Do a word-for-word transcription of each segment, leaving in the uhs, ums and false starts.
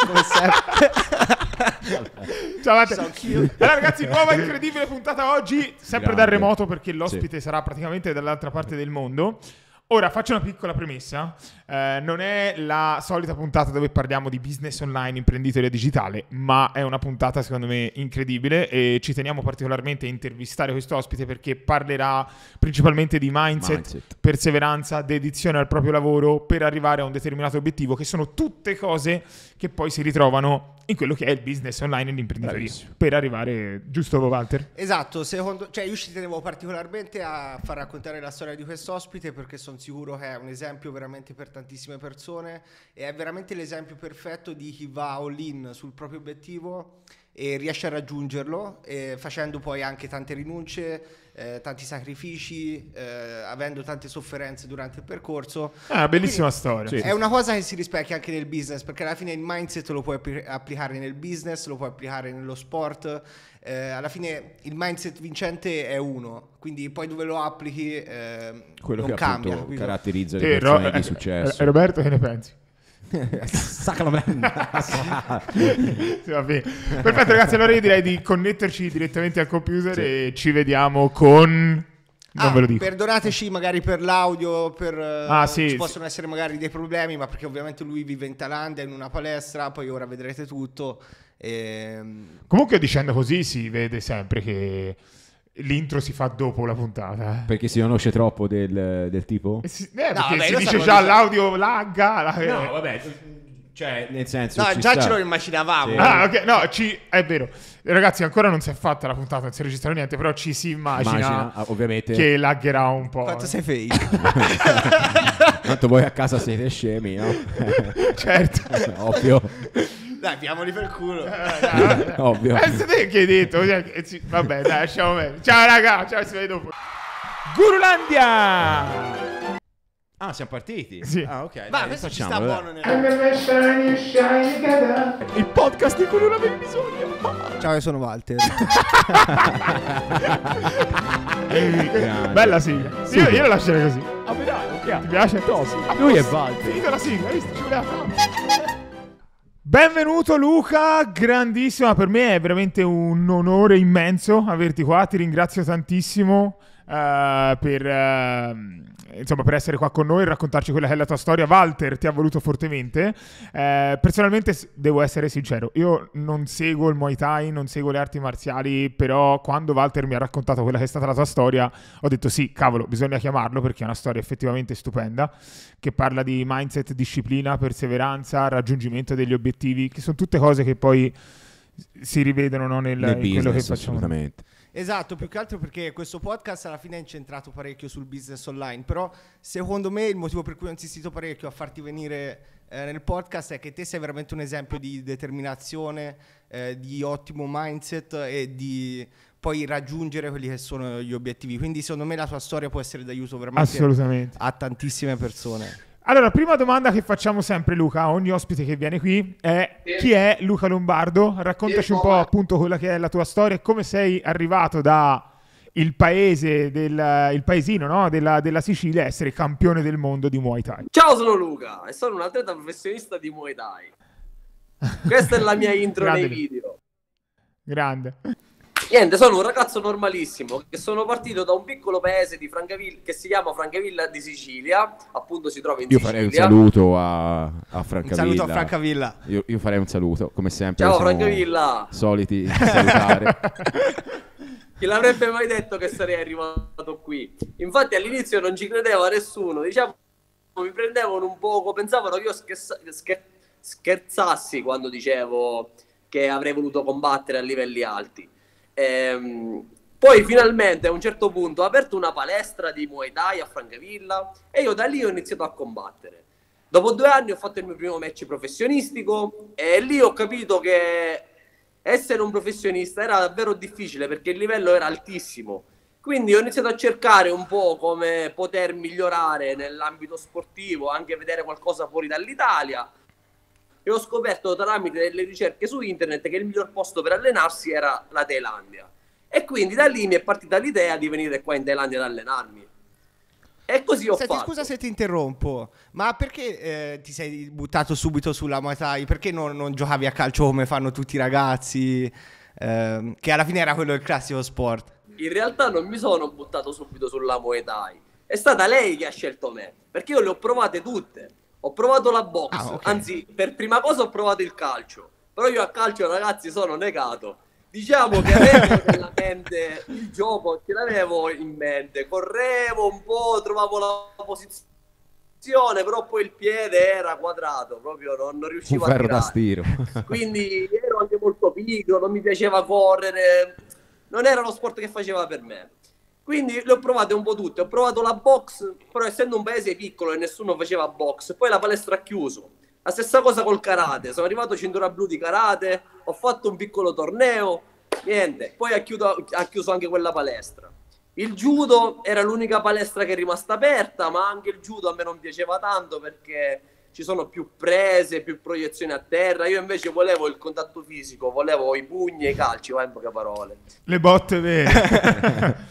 come sempre. Ciao Walter. Allora ragazzi, nuova incredibile puntata oggi, sempre Grande. dal remoto perché l'ospite Sì. sarà praticamente dall'altra parte del mondo. Ora faccio una piccola premessa, eh, non è la solita puntata dove parliamo di business online, imprenditoria digitale, ma è una puntata secondo me incredibile e ci teniamo particolarmente a intervistare questo ospite perché parlerà principalmente di mindset, Mindset. perseveranza, dedizione al proprio lavoro per arrivare a un determinato obiettivo, che sono tutte cose che poi si ritrovano in quello che è il business online e l'imprenditoria. Bravissimo. Per arrivare, giusto Walter? Esatto, secondo, cioè io ci tenevo particolarmente a far raccontare la storia di questo ospite perché sono sicuro che è un esempio veramente per tantissime persone e è veramente l'esempio perfetto di chi va all in sul proprio obiettivo e riesce a raggiungerlo e facendo poi anche tante rinunce, eh, tanti sacrifici, eh, avendo tante sofferenze durante il percorso. È una bellissima Quindi storia. Sì. è una cosa che si rispecchia anche nel business, perché alla fine il mindset lo puoi appli- applicare nel business, lo puoi applicare nello sport. Eh, alla fine il mindset vincente è uno, quindi poi dove lo applichi eh, Quello non che cambia. appunto capito? caratterizza Sì, le Ro- persone di eh, successo. eh, Roberto, che ne pensi? Sacramento. Sì, va bene. Perfetto ragazzi, allora io direi di connetterci direttamente al computer Sì. e ci vediamo con... Non Ah, ve lo dico. perdonateci magari per l'audio, per, eh, Ah, sì, ci sì. possono essere magari dei problemi, ma perché ovviamente lui vive in Thailandia, in una palestra, poi ora vedrete tutto. Ehm, Comunque dicendo così si vede sempre che l'intro si fa dopo la puntata. Perché si conosce troppo del, del tipo? Eh, sì, eh, No, perché vabbè, si lo dice sanno già già. l'audio lagga. La... No, vabbè, cioè nel senso no, ci già sta. ce lo immaginavamo. Sì. Ah, ok, no, ci... è vero. Ragazzi, ancora non si è fatta la puntata, non si registra niente, però ci si immagina, Immagina, ah, ovviamente. che laggerà un po'. Quanto sei fake? Tanto voi a casa siete scemi, no? Certo. Ovvio. Dai, piamoli per culo. Ovvio. Eh, siete te che hai detto? Cioè, eh, sì, vabbè, dai, lasciamo bene. Ciao raga, ciao, si vede dopo. Gurulandia! Ah, siamo partiti? Sì. Ah, ok. Ma dai, questo ci facciamolo, sta dai. buono. Nel... Il podcast di cui non avevi bisogno. Ciao, io sono Walter. Grande. Bella sigla. Io, io la lascerei così. Ah, dai, Ti piace? Top. Lui è Walter. Finita la sigla, hai visto? Ci voleva fare. Benvenuto Luca, grandissima, per me è veramente un onore immenso averti qua, ti ringrazio tantissimo uh, per, uh, insomma, per essere qua con noi e raccontarci quella che è la tua storia. Walter ti ha voluto fortemente, uh, personalmente s- devo essere sincero, io non seguo il Muay Thai, non seguo le arti marziali, però quando Walter mi ha raccontato quella che è stata la tua storia ho detto sì, cavolo, bisogna chiamarlo perché è una storia effettivamente stupenda, che parla di mindset, disciplina, perseveranza, raggiungimento degli obiettivi, che sono tutte cose che poi si rivedono, no, nel, Nel in quello che business, facciamo. assolutamente. Esatto, più che altro perché questo podcast alla fine è incentrato parecchio sul business online, però secondo me il motivo per cui ho insistito parecchio a farti venire eh, nel podcast è che te sei veramente un esempio di determinazione, eh, di ottimo mindset e di poi raggiungere quelli che sono gli obiettivi, quindi secondo me la tua storia può essere d'aiuto veramente Assolutamente. a tantissime persone. Allora, prima domanda che facciamo sempre, Luca, a ogni ospite che viene qui è: chi è Luca Lombardo? Raccontaci un po' appunto quella che è la tua storia e come sei arrivato da il paese del il paesino, no? della, della Sicilia a essere campione del mondo di Muay Thai. Ciao, sono Luca e sono un atleta professionista di Muay Thai. Questa è la mia intro Grande. nei video. Grande. Niente, sono un ragazzo normalissimo che sono partito da un piccolo paese di Francavilla che si chiama Francavilla di Sicilia, appunto si trova in Io Sicilia. farei un saluto a, a Un Francavilla. saluto a Francavilla. Io, io farei un saluto, come sempre. Ciao siamo Francavilla. Soliti salutare. Chi l'avrebbe mai detto che sarei arrivato qui? Infatti all'inizio non ci credeva nessuno, diciamo, mi prendevano un poco, pensavano che io scherza- scher- scherzassi quando dicevo che avrei voluto combattere a livelli alti. Ehm, poi finalmente a un certo punto ho aperto una palestra di Muay Thai a Francavilla e io da lì ho iniziato a combattere. Dopo due anni ho fatto il mio primo match professionistico e lì ho capito che essere un professionista era davvero difficile perché il livello era altissimo. Quindi ho iniziato a cercare un po' come poter migliorare nell'ambito sportivo, anche vedere qualcosa fuori dall'Italia. E ho scoperto tramite delle ricerche su internet che il miglior posto per allenarsi era la Thailandia. E quindi da lì mi è partita l'idea di venire qua in Thailandia ad allenarmi. E così ho Senti, fatto. scusa se ti interrompo, ma perché eh, ti sei buttato subito sulla Muay Thai? Perché non, non giocavi a calcio come fanno tutti i ragazzi? Eh, che alla fine era quello il classico sport. In realtà non mi sono buttato subito sulla Muay Thai. È stata lei che ha scelto me, perché io le ho provate tutte. Ho provato la box, Ah, okay. Anzi, per prima cosa ho provato il calcio. Però io a calcio, ragazzi, sono negato. Diciamo che avevo nella mente il gioco, ce l'avevo in mente. Correvo un po', trovavo la posizione, però poi il piede era quadrato, proprio non, non riuscivo Un a ferro da tirare. stiro. Quindi ero anche molto pigro, non mi piaceva correre, non era lo sport che faceva per me. Quindi le ho provate un po' tutte. Ho provato la box, però essendo un paese piccolo e nessuno faceva box, poi la palestra ha chiuso. La stessa cosa col karate, sono arrivato cintura blu di karate, ho fatto un piccolo torneo, niente, poi ha chiuso, ha chiuso anche quella palestra. Il judo era l'unica palestra che è rimasta aperta, ma anche il judo a me non piaceva tanto perché ci sono più prese, più proiezioni a terra. Io invece volevo il contatto fisico, volevo i pugni e i calci, va in poche parole. Le botte vere.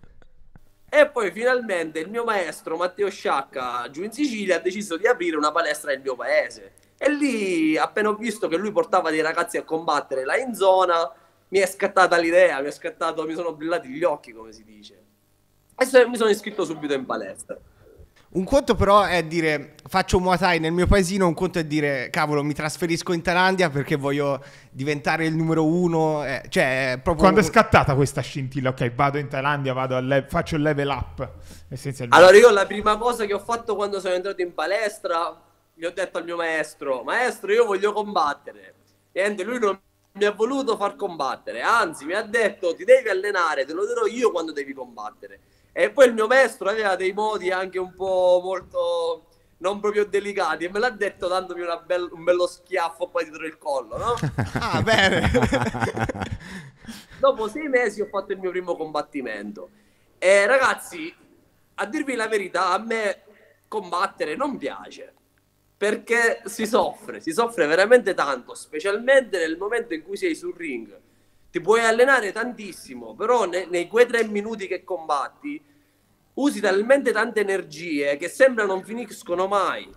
E poi finalmente il mio maestro Matteo Sciacca giù in Sicilia ha deciso di aprire una palestra nel mio paese. E lì, appena ho visto che lui portava dei ragazzi a combattere là in zona, mi è scattata l'idea, mi è scattato, mi sono brillati gli occhi, come si dice. E se, mi sono iscritto subito in palestra. Un conto però è dire faccio Muay Thai nel mio paesino, un conto è dire cavolo mi trasferisco in Thailandia perché voglio diventare il numero uno, eh, cioè è proprio... Quando è scattata questa scintilla? Ok, vado in Thailandia, vado al le- faccio il level up essenzialmente. Allora io la prima cosa che ho fatto quando sono entrato in palestra, gli ho detto al mio maestro, maestro io voglio combattere. Niente, lui non mi ha voluto far combattere, anzi mi ha detto ti devi allenare, te lo dirò io quando devi combattere. E poi il mio maestro aveva dei modi anche un po' molto non proprio delicati e me l'ha detto dandomi una bel, un bello schiaffo qua dietro il collo, no? Ah, bene. Dopo sei mesi ho fatto il mio primo combattimento. E ragazzi, a dirvi la verità, a me combattere non piace. Perché si soffre, si soffre veramente tanto, specialmente nel momento in cui sei sul ring. Ti puoi allenare tantissimo, però ne, nei quei tre minuti che combatti usi talmente tante energie che sembra non finiscono mai.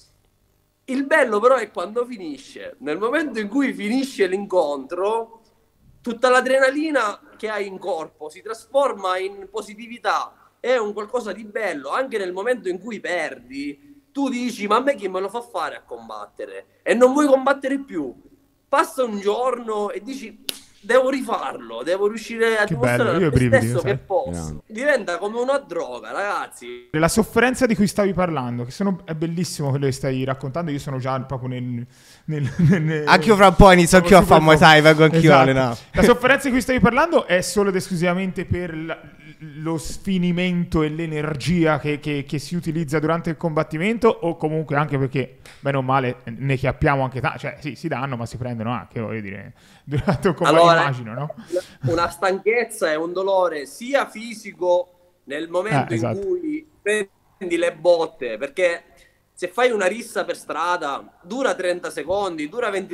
Il bello però è quando finisce. Nel momento in cui finisce l'incontro, tutta l'adrenalina che hai in corpo si trasforma in positività. È un qualcosa di bello. Anche nel momento in cui perdi, tu dici, ma a me chi me lo fa fare a combattere? E non vuoi combattere più. Passa un giorno e dici... devo rifarlo, devo riuscire a Che dimostrare bello, io a me brividi, stesso sai? che posso. Yeah. Diventa come una droga, ragazzi. La sofferenza di cui stavi parlando, che sono, è bellissimo quello che stai raccontando. Io sono già proprio nel... nel, nel Anche io fra un po' inizio anch'io a fare Muay Thai, vengo anch'io Esatto. a allenare. La sofferenza di cui stavi parlando è solo ed esclusivamente per la, lo sfinimento e l'energia che, che, che si utilizza durante il combattimento, o comunque anche perché, bene o male, ne chiappiamo anche tanto, cioè sì, si danno ma si prendono anche, voglio dire, durante un combattimento, Allora, immagino, no? Una stanchezza e un dolore sia fisico nel momento Eh, esatto. in cui prendi le botte, perché se fai una rissa per strada dura trenta secondi, dura venti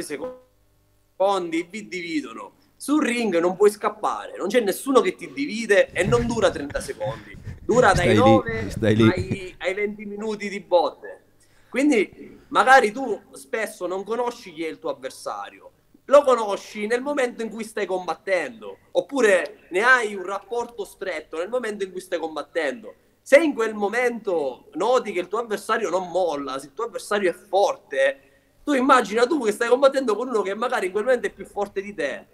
secondi, vi dividono. Sul ring non puoi scappare, non c'è nessuno che ti divide e non dura trenta secondi, dura dai Stai lì, nove stai lì. ai, ai venti minuti di botte. Quindi magari tu spesso non conosci chi è il tuo avversario, lo conosci nel momento in cui stai combattendo, oppure ne hai un rapporto stretto nel momento in cui stai combattendo. Se in quel momento noti che il tuo avversario non molla, se il tuo avversario è forte, tu immagina tu che stai combattendo con uno che magari in quel momento è più forte di te.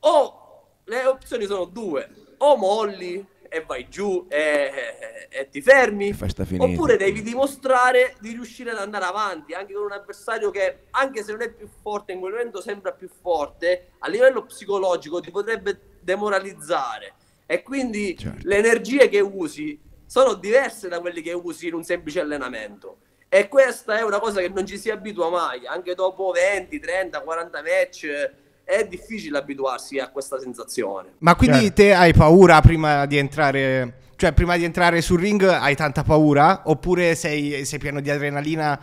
O le opzioni sono due: o molli e vai giù e, e, e ti fermi, Festa finita. oppure devi dimostrare di riuscire ad andare avanti anche con un avversario che, anche se non è più forte, in quel momento sembra più forte, a livello psicologico ti potrebbe demoralizzare, e quindi Certo. le energie che usi sono diverse da quelle che usi in un semplice allenamento. E questa è una cosa che non ci si abitua mai, anche dopo venti, trenta, quaranta match è difficile abituarsi a questa sensazione. Ma quindi Certo. te hai paura prima di entrare, cioè prima di entrare sul ring hai tanta paura, oppure sei, sei pieno di adrenalina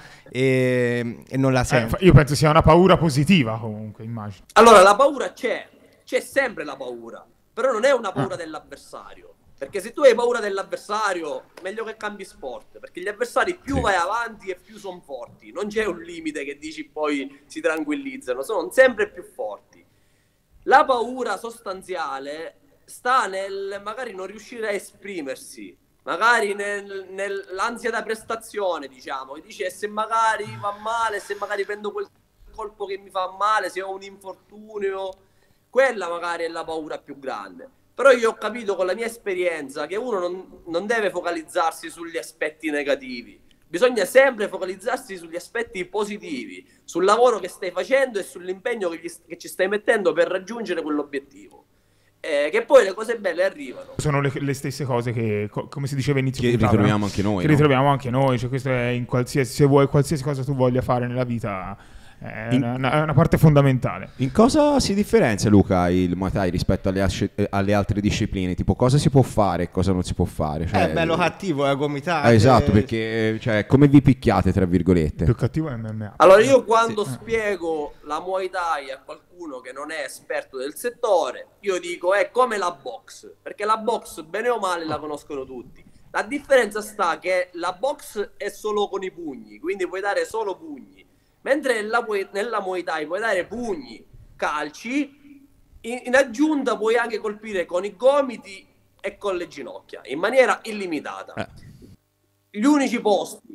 e, e non la Eh, senti? io penso sia una paura positiva comunque, immagino. Allora, la paura c'è, c'è sempre la paura, però non è una paura dell'avversario, Perché se tu hai paura dell'avversario, meglio che cambi sport, perché gli avversari più Sì. vai avanti e più sono forti. Non c'è un limite che dici poi si tranquillizzano, sono sempre più forti. La paura sostanziale sta nel magari non riuscire a esprimersi, magari nel, nell'ansia da prestazione, diciamo, e dici, e se magari va male, se magari prendo quel colpo che mi fa male, se ho un infortunio, quella magari è la paura più grande. Però io ho capito con la mia esperienza che uno non, non deve focalizzarsi sugli aspetti negativi, bisogna sempre focalizzarsi sugli aspetti positivi, sul lavoro che stai facendo e sull'impegno che, gli, che ci stai mettendo per raggiungere quell'obiettivo. Eh, che poi le cose belle arrivano. Sono le, le stesse cose che, co- come si diceva inizio Che puntata, ritroviamo no? anche noi, Che no? ritroviamo anche noi, cioè questo è in qualsiasi, se vuoi qualsiasi cosa tu voglia fare nella vita, è In- una, è una parte fondamentale. In cosa si differenzia, Luca, il Muay Thai rispetto alle, asce- eh, alle altre discipline? Tipo, cosa si può fare e cosa non si può fare? Cioè, È bello cattivo, è gomitate. eh, esatto, perché cioè, come vi picchiate, tra virgolette? Più cattivo è M M A. Allora io quando spiego la Muay Thai a qualcuno che non è esperto del settore, io dico è come la box, perché la box bene o male la conoscono tutti. La differenza sta che la box è solo con i pugni, quindi puoi dare solo pugni, mentre nella, nella Muay Thai puoi dare pugni, calci, in, in aggiunta puoi anche colpire con i gomiti e con le ginocchia, in maniera illimitata. Eh. Gli unici posti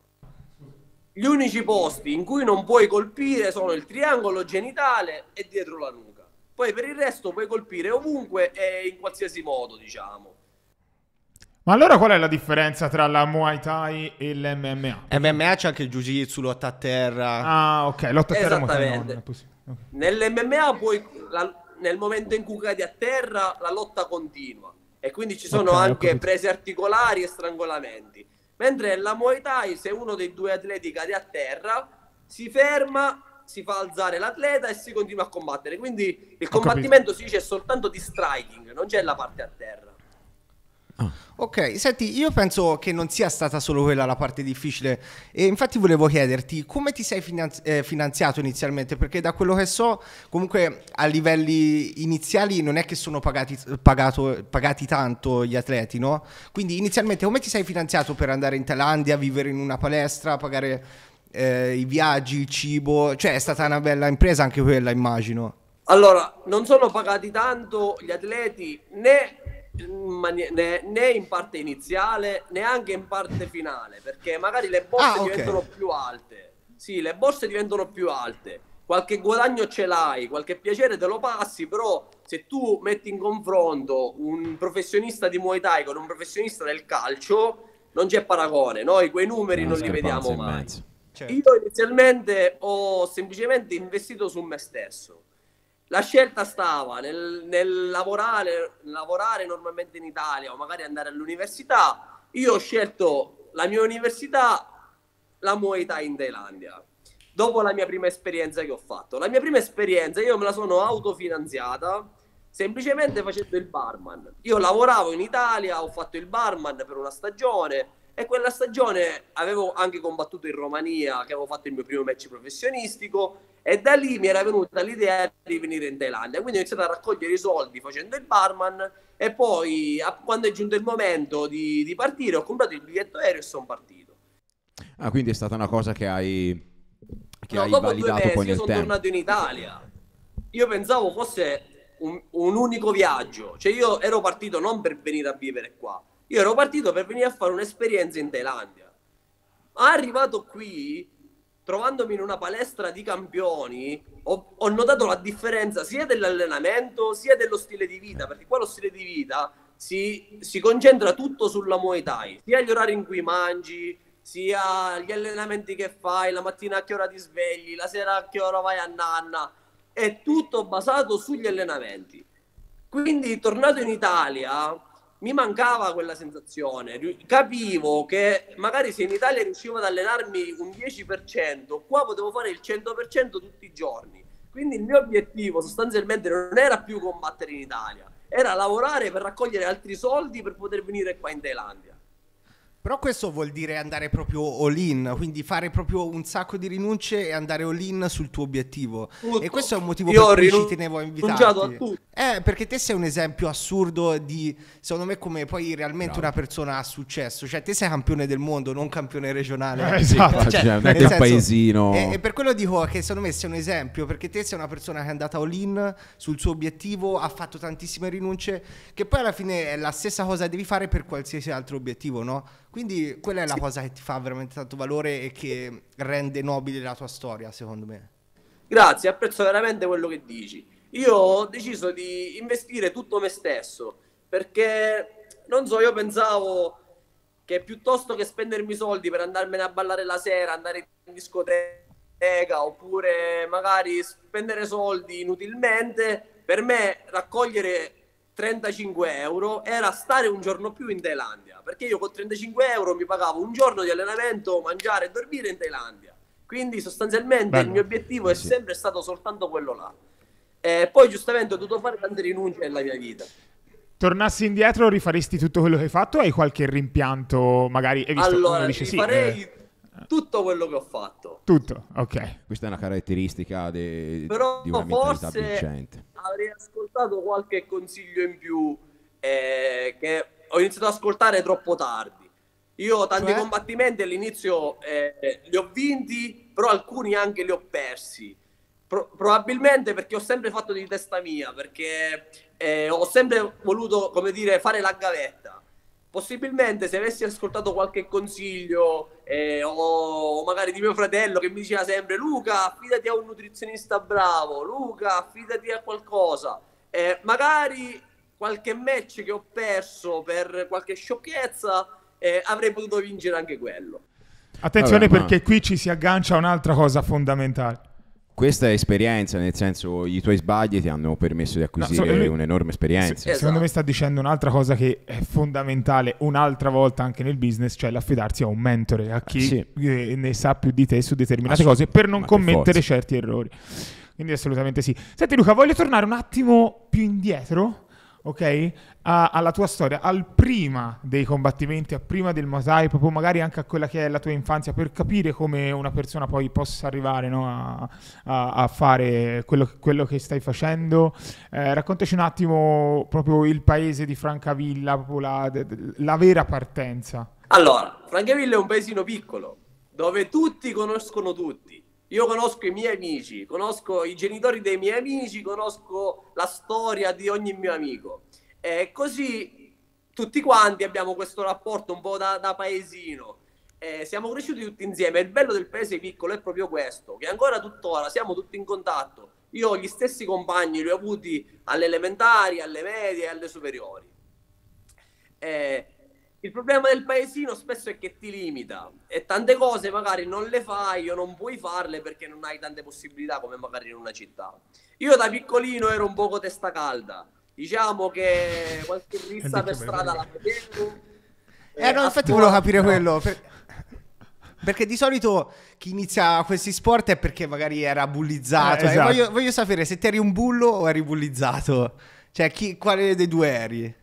Gli unici posti in cui non puoi colpire sono il triangolo genitale e dietro la nuca. Poi per il resto puoi colpire ovunque e in qualsiasi modo, diciamo. Ma allora qual è la differenza tra la Muay Thai e l'M M A? M M A c'è anche il Jiu-Jitsu, lotta a terra. Ah, ok, lotta a terra Muay Thai Esattamente. non è possibile. Ok. Nell'M M A poi la- nel momento in cui cadi a terra la lotta continua e quindi ci sono Ok, ho anche capito. prese articolari e strangolamenti. Mentre nella Muay Thai, se uno dei due atleti cade a terra, si ferma, si fa alzare l'atleta e si continua a combattere. Quindi il Ho combattimento si dice soltanto di striking, non c'è la parte a terra. Ok, senti, io penso che non sia stata solo quella la parte difficile e infatti volevo chiederti come ti sei finanzi- eh, finanziato inizialmente, perché da quello che so comunque a livelli iniziali non è che sono pagati, pagato, pagati tanto gli atleti, no? Quindi inizialmente come ti sei finanziato per andare in Thailandia, vivere in una palestra, pagare eh, i viaggi, il cibo, cioè è stata una bella impresa anche quella, immagino. Allora, non sono pagati tanto gli atleti né in, mani- né, né in parte iniziale, neanche in parte finale, perché magari le borse Ah, ok. diventano più alte. Sì, le borse diventano più alte. Qualche guadagno ce l'hai, qualche piacere te lo passi, però se tu metti in confronto un professionista di Muay Thai con un professionista del calcio, non c'è paragone. Noi quei numeri non li vediamo mai. Certo. Io inizialmente ho semplicemente investito su me stesso. La scelta stava nel, nel lavorare, lavorare normalmente in Italia o magari andare all'università. Io ho scelto la mia università, la Muay Thai in Thailandia, dopo la mia prima esperienza che ho fatto. La mia prima esperienza io me la sono autofinanziata semplicemente facendo il barman. Io lavoravo in Italia, ho fatto il barman per una stagione e quella stagione avevo anche combattuto in Romania, che avevo fatto il mio primo match professionistico, e da lì mi era venuta l'idea di venire in Thailandia. Quindi ho iniziato a raccogliere i soldi facendo il barman e poi a- quando è giunto il momento di, di partire ho comprato il biglietto aereo e sono partito. Ah, quindi è stata una cosa che hai, che No, hai dopo due validato mesi poi io nel sono tempo. tornato in Italia. Io pensavo fosse un, un unico viaggio, cioè io ero partito non per venire a vivere qua, io ero partito per venire a fare un'esperienza in Thailandia. Ma arrivato qui, trovandomi in una palestra di campioni, ho, ho notato la differenza sia dell'allenamento sia dello stile di vita, perché qua lo stile di vita si, si concentra tutto sulla Muay Thai, sia gli orari in cui mangi, sia gli allenamenti che fai, la mattina a che ora ti svegli, la sera a che ora vai a nanna, è tutto basato sugli allenamenti. Quindi tornato in Italia mi mancava quella sensazione, Ri- capivo che magari se in Italia riuscivo ad allenarmi un dieci per cento, qua potevo fare il cento per cento tutti i giorni. Quindi il mio obiettivo sostanzialmente non era più combattere in Italia, era lavorare per raccogliere altri soldi per poter venire qua in Thailandia. Però questo vuol dire andare proprio all in, quindi fare proprio un sacco di rinunce e andare all in sul tuo obiettivo. Tutto. E questo è un motivo Io per cui ho ci tenevo a rinunciato a invitarti. tutto. Eh, perché te sei un esempio assurdo di, secondo me, come poi realmente Bravo. una persona ha successo. Cioè, te sei campione del mondo, non campione regionale. Eh, esatto. Cioè, non è nel del senso- paesino. E, e per quello dico che secondo me sei un esempio, perché te sei una persona che è andata all in sul suo obiettivo, ha fatto tantissime rinunce, che poi alla fine è la stessa cosa che devi fare per qualsiasi altro obiettivo, no? Quindi quella è la cosa che ti fa veramente tanto valore e che rende nobile la tua storia, secondo me. Grazie, apprezzo veramente quello che dici. Io ho deciso di investire tutto me stesso, perché, non so, io pensavo che piuttosto che spendermi soldi per andarmene a ballare la sera, andare in discoteca, oppure magari spendere soldi inutilmente, per me raccogliere trentacinque euro era stare un giorno più in Thailandia, perché io con trentacinque euro mi pagavo un giorno di allenamento, mangiare e dormire in Thailandia. Quindi sostanzialmente Bello. il mio obiettivo Eh è sì. sempre stato soltanto quello là. E poi giustamente ho dovuto fare tante rinunce nella mia vita. Tornassi indietro, rifaresti tutto quello che hai fatto o hai qualche rimpianto? Magari hai visto Allora, uno dice sì, farei eh, tutto quello che ho fatto. tutto, ok. Questa è una caratteristica de- Però di una mentalità forse vincente. avrei ascoltato qualche consiglio in più eh, che ho iniziato ad ascoltare troppo tardi. Io tanti Cioè? combattimenti all'inizio eh, li ho vinti, però alcuni anche li ho persi. Pro- probabilmente perché ho sempre fatto di testa mia, perché eh, ho sempre voluto, come dire, fare la gavetta. Possibilmente se avessi ascoltato qualche consiglio eh, o magari di mio fratello che mi diceva sempre: Luca, affidati a un nutrizionista bravo, Luca, affidati a qualcosa, eh, magari qualche match che ho perso per qualche sciocchezza eh, avrei potuto vincere anche quello. Attenzione, Vabbè, ma- perché qui ci si aggancia a un'altra cosa fondamentale. Questa è esperienza, nel senso i tuoi sbagli ti hanno permesso di acquisire No, so- lui- un'enorme esperienza. Se- Secondo Esatto. me sta dicendo un'altra cosa che è fondamentale un'altra volta anche nel business, cioè l'affidarsi a un mentore, a chi Sì. eh, ne sa più di te su determinate Assolut- cose per non ma per commettere forza. certi errori. Quindi assolutamente sì. Senti Luca, voglio tornare un attimo più indietro, ok? A- alla tua storia, al prima dei combattimenti, a prima del Muay Thai, proprio magari anche a quella che è la tua infanzia, per capire come una persona poi possa arrivare, no, a, a- a fare quello, quello che stai facendo. Eh, raccontaci un attimo proprio il paese di Francavilla, proprio la, de- de- la vera partenza. Allora, Francavilla è un paesino piccolo dove tutti conoscono tutti. Io conosco i miei amici, conosco i genitori dei miei amici, conosco la storia di ogni mio amico. E così tutti quanti abbiamo questo rapporto un po' da, da paesino. Eh, siamo cresciuti tutti insieme. Il bello del paese piccolo è proprio questo, che ancora tuttora siamo tutti in contatto. Io ho gli stessi compagni, li ho avuti alle elementari, alle medie e alle superiori. Eh, il problema del paesino spesso è che ti limita e tante cose magari non le fai o non puoi farle perché non hai tante possibilità come magari in una città. Io da piccolino ero un poco testa calda, diciamo che qualche rissa per strada la facevo. Eh no, a infatti scuola- volevo capire no. quello. per- Perché di solito chi inizia questi sport è perché magari era bullizzato. Eh, Eh, esatto. voglio, voglio sapere se te eri un bullo o eri bullizzato. Cioè, chi, quale dei due eri?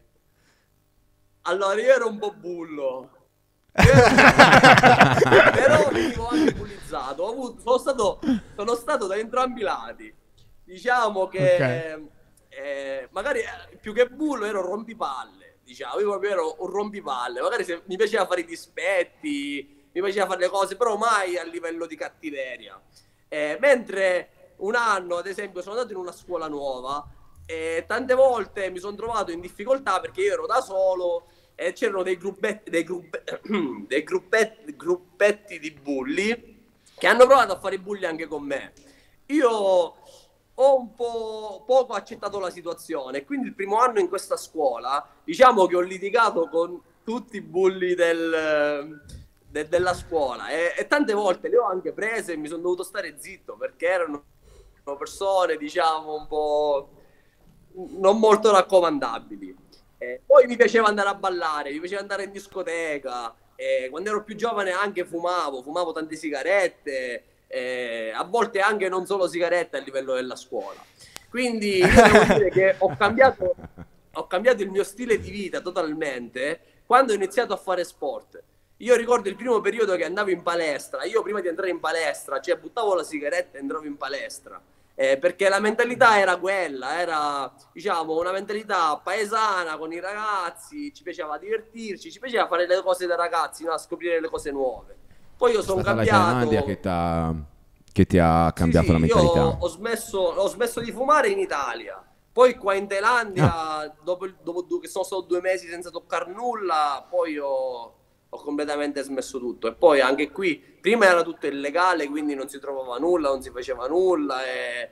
Allora, io ero un po' bullo. Io ero- Però venivo anche bullizzato. Ho avuto- sono, stato, sono stato da entrambi i lati. Diciamo che eh, magari eh, più che bullo ero rompipalle. Diciamo, io proprio ero un rompipalle. Magari se mi piaceva fare i dispetti, mi piaceva fare le cose, però mai a livello di cattiveria. Eh, mentre un anno, ad esempio, sono andato in una scuola nuova e tante volte mi sono trovato in difficoltà perché io ero da solo e c'erano dei gruppetti, dei, gruppe, dei gruppetti, gruppetti di bulli che hanno provato a fare i bulli anche con me. Io ho un po' poco accettato la situazione, quindi il primo anno in questa scuola, diciamo che ho litigato con tutti i bulli del, de- della scuola e, e tante volte le ho anche prese e mi sono dovuto stare zitto perché erano persone, diciamo, un po' non molto raccomandabili. Eh, poi mi piaceva andare a ballare, mi piaceva andare in discoteca, eh, quando ero più giovane anche fumavo, fumavo tante sigarette, eh, a volte anche non solo sigarette a livello della scuola. Quindi io devo dire che ho cambiato, ho cambiato il mio stile di vita totalmente quando ho iniziato a fare sport. io ricordo il primo periodo che andavo in palestra, io prima di entrare in palestra, cioè buttavo la sigaretta e entravo in palestra, eh, perché la mentalità era quella, era diciamo una mentalità paesana con i ragazzi, ci piaceva divertirci, ci piaceva fare le cose da ragazzi, no? A scoprire le cose nuove. Poi io sono cambiato... la Thailandia che, t'ha, che ti ha cambiato sì, sì, la mentalità. Io ho smesso, ho smesso di fumare in Italia. Poi qua in Thailandia, ah. dopo, dopo che sono stato due mesi senza toccare nulla, poi ho, ho completamente smesso tutto. E poi anche qui, prima era tutto illegale, quindi non si trovava nulla, non si faceva nulla e,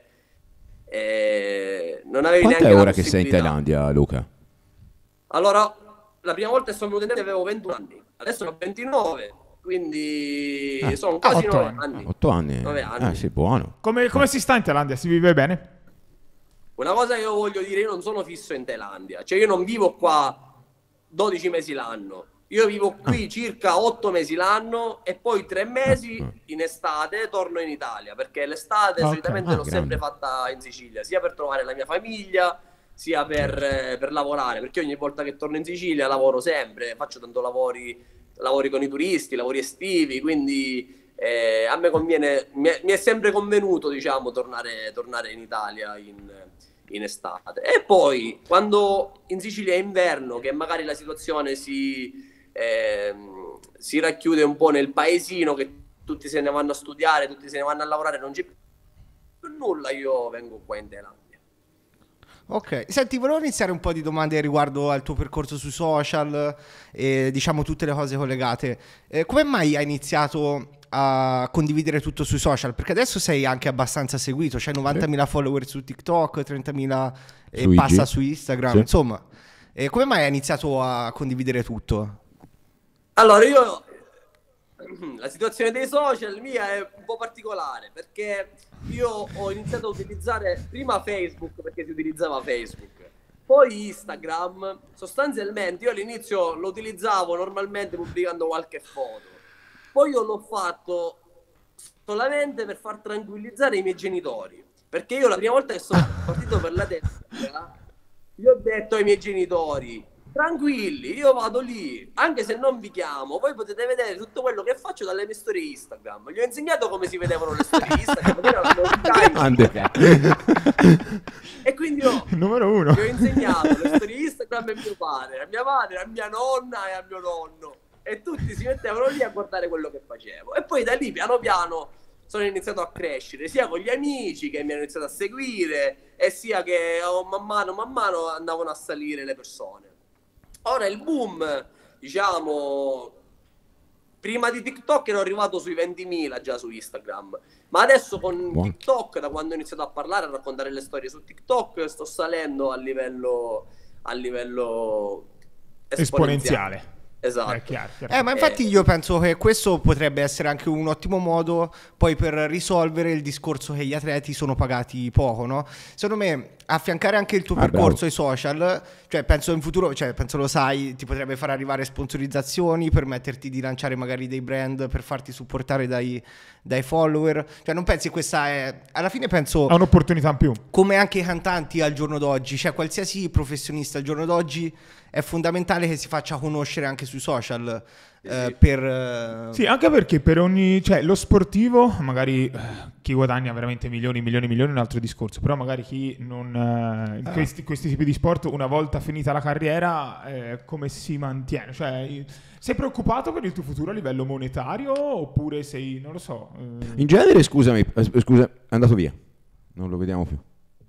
e non avevi Quant'è neanche ora la che sei in Thailandia, Luca? Allora, la prima volta che sono venuto in Thailandia avevo ventuno anni, adesso ho ventinove. Quindi ah, sono quasi otto nove anni. anni. otto anni. nove anni. Eh sì, buono. Come, come si sta in Thailandia? Si vive bene? Una cosa che io voglio dire, io non sono fisso in Thailandia. Cioè io non vivo qua dodici mesi l'anno. Io vivo qui ah. circa otto mesi l'anno e poi tre mesi ah. in estate torno in Italia. Perché l'estate okay. solitamente ah, l'ho grande. sempre fatta in Sicilia. Sia per trovare la mia famiglia, sia per, eh, per lavorare. Perché ogni volta che torno in Sicilia lavoro sempre. Faccio tanto lavori... lavori con i turisti, lavori estivi, quindi eh, a me conviene, mi è, mi è sempre convenuto, diciamo, tornare, tornare in Italia in, in estate. E poi, quando in Sicilia è inverno, che magari la situazione si, eh, si racchiude un po' nel paesino, che tutti se ne vanno a studiare, tutti se ne vanno a lavorare, non c'è più nulla, io vengo qua in Thailandia. Ok, senti, volevo iniziare un po' di domande riguardo al tuo percorso sui social e diciamo tutte le cose collegate. Eh, come mai hai iniziato a condividere tutto sui social? Perché adesso sei anche abbastanza seguito, c'hai novantamila follower su TikTok, trentamila e su passa I G. su Instagram, Sì. insomma. Eh, come mai hai iniziato a condividere tutto? Allora, io... la situazione dei social mia è un po' particolare perché io ho iniziato a utilizzare prima Facebook perché si utilizzava Facebook, poi Instagram. Sostanzialmente io all'inizio lo utilizzavo normalmente pubblicando qualche foto, poi io l'ho fatto solamente per far tranquillizzare i miei genitori, perché io la prima volta che sono partito per la destra gli ho detto ai miei genitori: tranquilli, io vado lì, anche se non vi chiamo, voi potete vedere tutto quello che faccio dalle mie storie Instagram. Gli ho insegnato come si vedevano le storie Instagram, era la novità. E quindi io numero uno. gli ho insegnato le storie Instagram a mio padre, a mia madre, a mia nonna e a mio nonno. E tutti si mettevano lì a guardare quello che facevo. E poi da lì, piano piano, sono iniziato a crescere, sia con gli amici che mi hanno iniziato a seguire, e sia che oh, man mano, man mano andavano a salire le persone. Ora il boom, diciamo, prima di TikTok ero arrivato sui ventimila già su Instagram, ma adesso con Buon. TikTok, da quando ho iniziato a parlare, a raccontare le storie su TikTok, sto salendo a livello, a livello esponenziale. esponenziale. Esatto. Eh, chiaro, chiaro. Eh, ma infatti io penso che questo potrebbe essere anche un ottimo modo poi per risolvere il discorso che gli atleti sono pagati poco, no? Secondo me affiancare anche il tuo ah, percorso bravo. ai social, cioè penso in futuro, cioè penso lo sai, ti potrebbe far arrivare sponsorizzazioni, permetterti di lanciare magari dei brand per farti supportare dai, dai follower. Cioè non pensi questa è, alla fine penso è un'opportunità in più, come anche i cantanti al giorno d'oggi, cioè qualsiasi professionista al giorno d'oggi è fondamentale che si faccia conoscere anche sui social. Eh, per eh... Sì, anche perché per ogni, cioè lo sportivo magari eh, chi guadagna veramente milioni, milioni, milioni è un altro discorso, però magari chi non eh, in questi, questi tipi di sport, una volta finita la carriera, eh, come si mantiene? Cioè, sei preoccupato per il tuo futuro a livello monetario oppure sei, non lo so, eh... in genere, scusami, eh, scusa, è andato via, non lo vediamo più.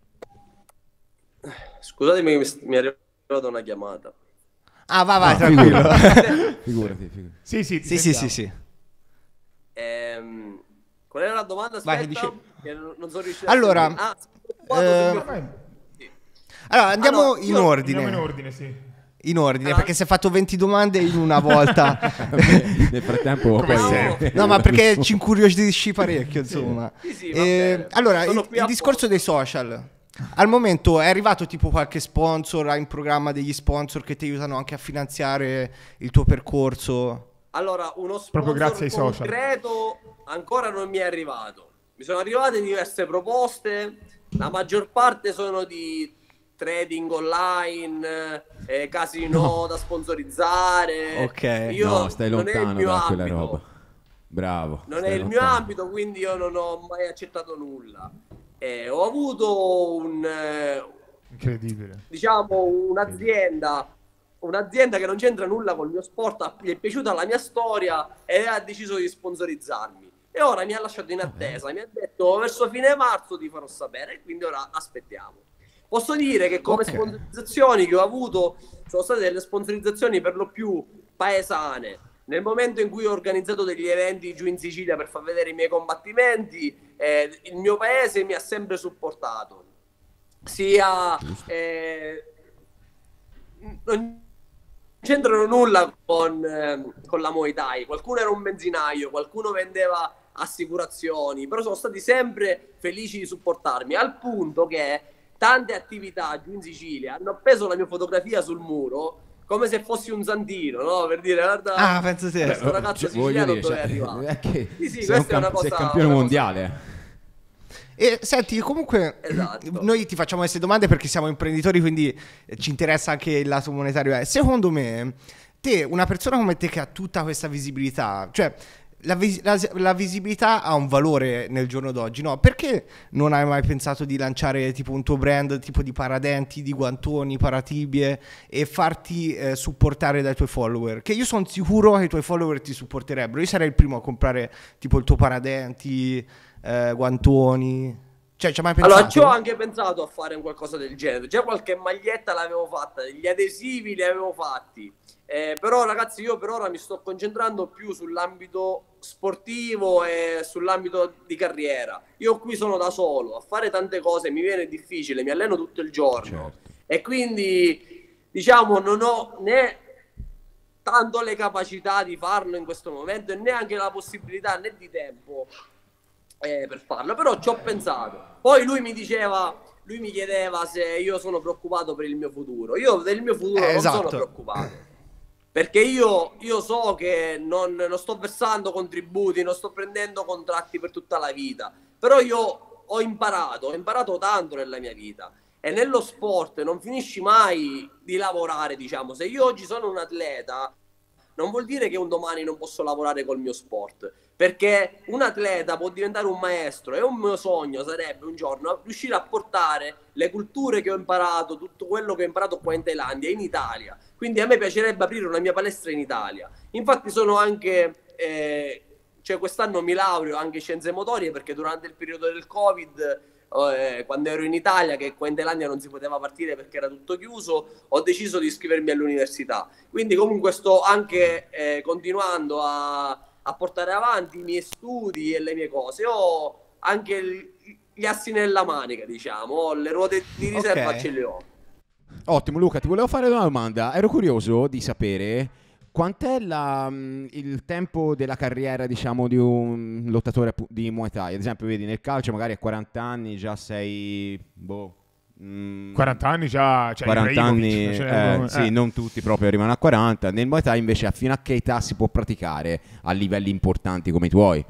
Scusatemi, mi è arrivata una chiamata. Ah, va, vai, no, tranquillo. Figurati, figurati, figurati. Sì, sì, sì, sì, sì, sì. Ehm, qual era la domanda? Aspetta, vai, che dice... che non sono riuscito allora, a ah, eh... sì. Allora, andiamo ah, no, in, ordine. in ordine. Sì. In ordine, ah. perché si è fatto venti domande in una volta. Nel frattempo, poi... no. no, ma perché ci incuriosisci parecchio, insomma. Sì, sì, eh, allora, il, il discorso dei social. Al momento è arrivato tipo qualche sponsor, hai in programma degli sponsor che ti aiutano anche a finanziare il tuo percorso? Allora, uno sponsor proprio grazie ai concreto social ancora non mi è arrivato. Mi sono arrivate diverse proposte, la maggior parte sono di trading online, eh, casino no. da sponsorizzare. Ok, io no, stai lontano da quella ambito. roba. Bravo. Non è il lontano. mio ambito, quindi io non ho mai accettato nulla. Eh, ho avuto un... Eh, Incredibile. Diciamo un'azienda, un'azienda che non c'entra nulla col mio sport, gli è piaciuta la mia storia e ha deciso di sponsorizzarmi. E ora mi ha lasciato in attesa, mi ha detto verso fine marzo ti farò sapere, quindi ora aspettiamo. Posso dire che come okay. sponsorizzazioni che ho avuto sono state delle sponsorizzazioni per lo più paesane. Nel momento in cui ho organizzato degli eventi giù in Sicilia per far vedere i miei combattimenti, eh, il mio paese mi ha sempre supportato. Sia eh, non c'entrano nulla con, eh, con la Muay Thai. Qualcuno era un benzinaio, qualcuno vendeva assicurazioni, però sono stati sempre felici di supportarmi, al punto che tante attività giù in Sicilia hanno appeso la mia fotografia sul muro come se fossi un santino, no? Per dire, guarda, ah, penso sì. questo ragazzo cioè, siciliano dire, dove cioè, è arrivato. È che sì, sì, sei, questa un è una camp- cosa, sei campione una mondiale. Cosa... E senti, comunque esatto. noi ti facciamo queste domande perché siamo imprenditori, quindi ci interessa anche il lato monetario. Secondo me, te, una persona come te che ha tutta questa visibilità, cioè la, vis- la, la visibilità ha un valore nel giorno d'oggi, no? Perché non hai mai pensato di lanciare tipo un tuo brand tipo di paradenti, di guantoni, paratibie e farti eh, supportare dai tuoi follower? Che io sono sicuro che i tuoi follower ti supporterebbero. Io sarei il primo a comprare tipo il tuo paradenti, eh, guantoni. Cioè, ci hai mai pensato? Allora, ci ho anche pensato a fare un qualcosa del genere. Già qualche maglietta l'avevo fatta, degli adesivi li avevo fatti. Eh, però ragazzi, io per ora mi sto concentrando più sull'ambito sportivo e sull'ambito di carriera. Io qui sono da solo, a fare tante cose mi viene difficile, mi alleno tutto il giorno, certo. E quindi diciamo non ho né tanto le capacità di farlo in questo momento e neanche la possibilità né di tempo eh, per farlo, però ci ho pensato. Poi lui mi diceva, lui mi chiedeva se io sono preoccupato per il mio futuro. Io del mio futuro eh, non esatto. sono preoccupato. Perché io, io so che non, non sto versando contributi, non sto prendendo contratti per tutta la vita. Però io ho imparato, ho imparato tanto nella mia vita. E nello sport non finisci mai di lavorare, diciamo. Se io oggi sono un atleta, non vuol dire che un domani non posso lavorare col mio sport. Perché un atleta può diventare un maestro e un mio sogno sarebbe un giorno riuscire a portare le culture che ho imparato, tutto quello che ho imparato qua in Thailandia, in Italia. Quindi a me piacerebbe aprire una mia palestra in Italia. Infatti sono anche, eh, cioè quest'anno mi laureo anche in scienze motorie perché durante il periodo del Covid, eh, quando ero in Italia, che qua in Thailandia non si poteva partire perché era tutto chiuso, ho deciso di iscrivermi all'università. Quindi comunque sto anche eh, continuando a... a portare avanti i miei studi e le mie cose. Ho anche gli assi nella manica, diciamo, ho le ruote di riserva, okay. Ce le ho. Ottimo Luca, ti volevo fare una domanda. Ero curioso di sapere quant'è la, il tempo della carriera, diciamo, di un lottatore di Muay Thai. Ad esempio, vedi, nel calcio magari a quaranta anni già sei... boh. Mm, quaranta anni già, cioè quaranta anni, cioè, eh, sì, eh. non tutti proprio arrivano a quaranta. Nel Muay Thai invece fino a che età si può praticare a livelli importanti come i tuoi?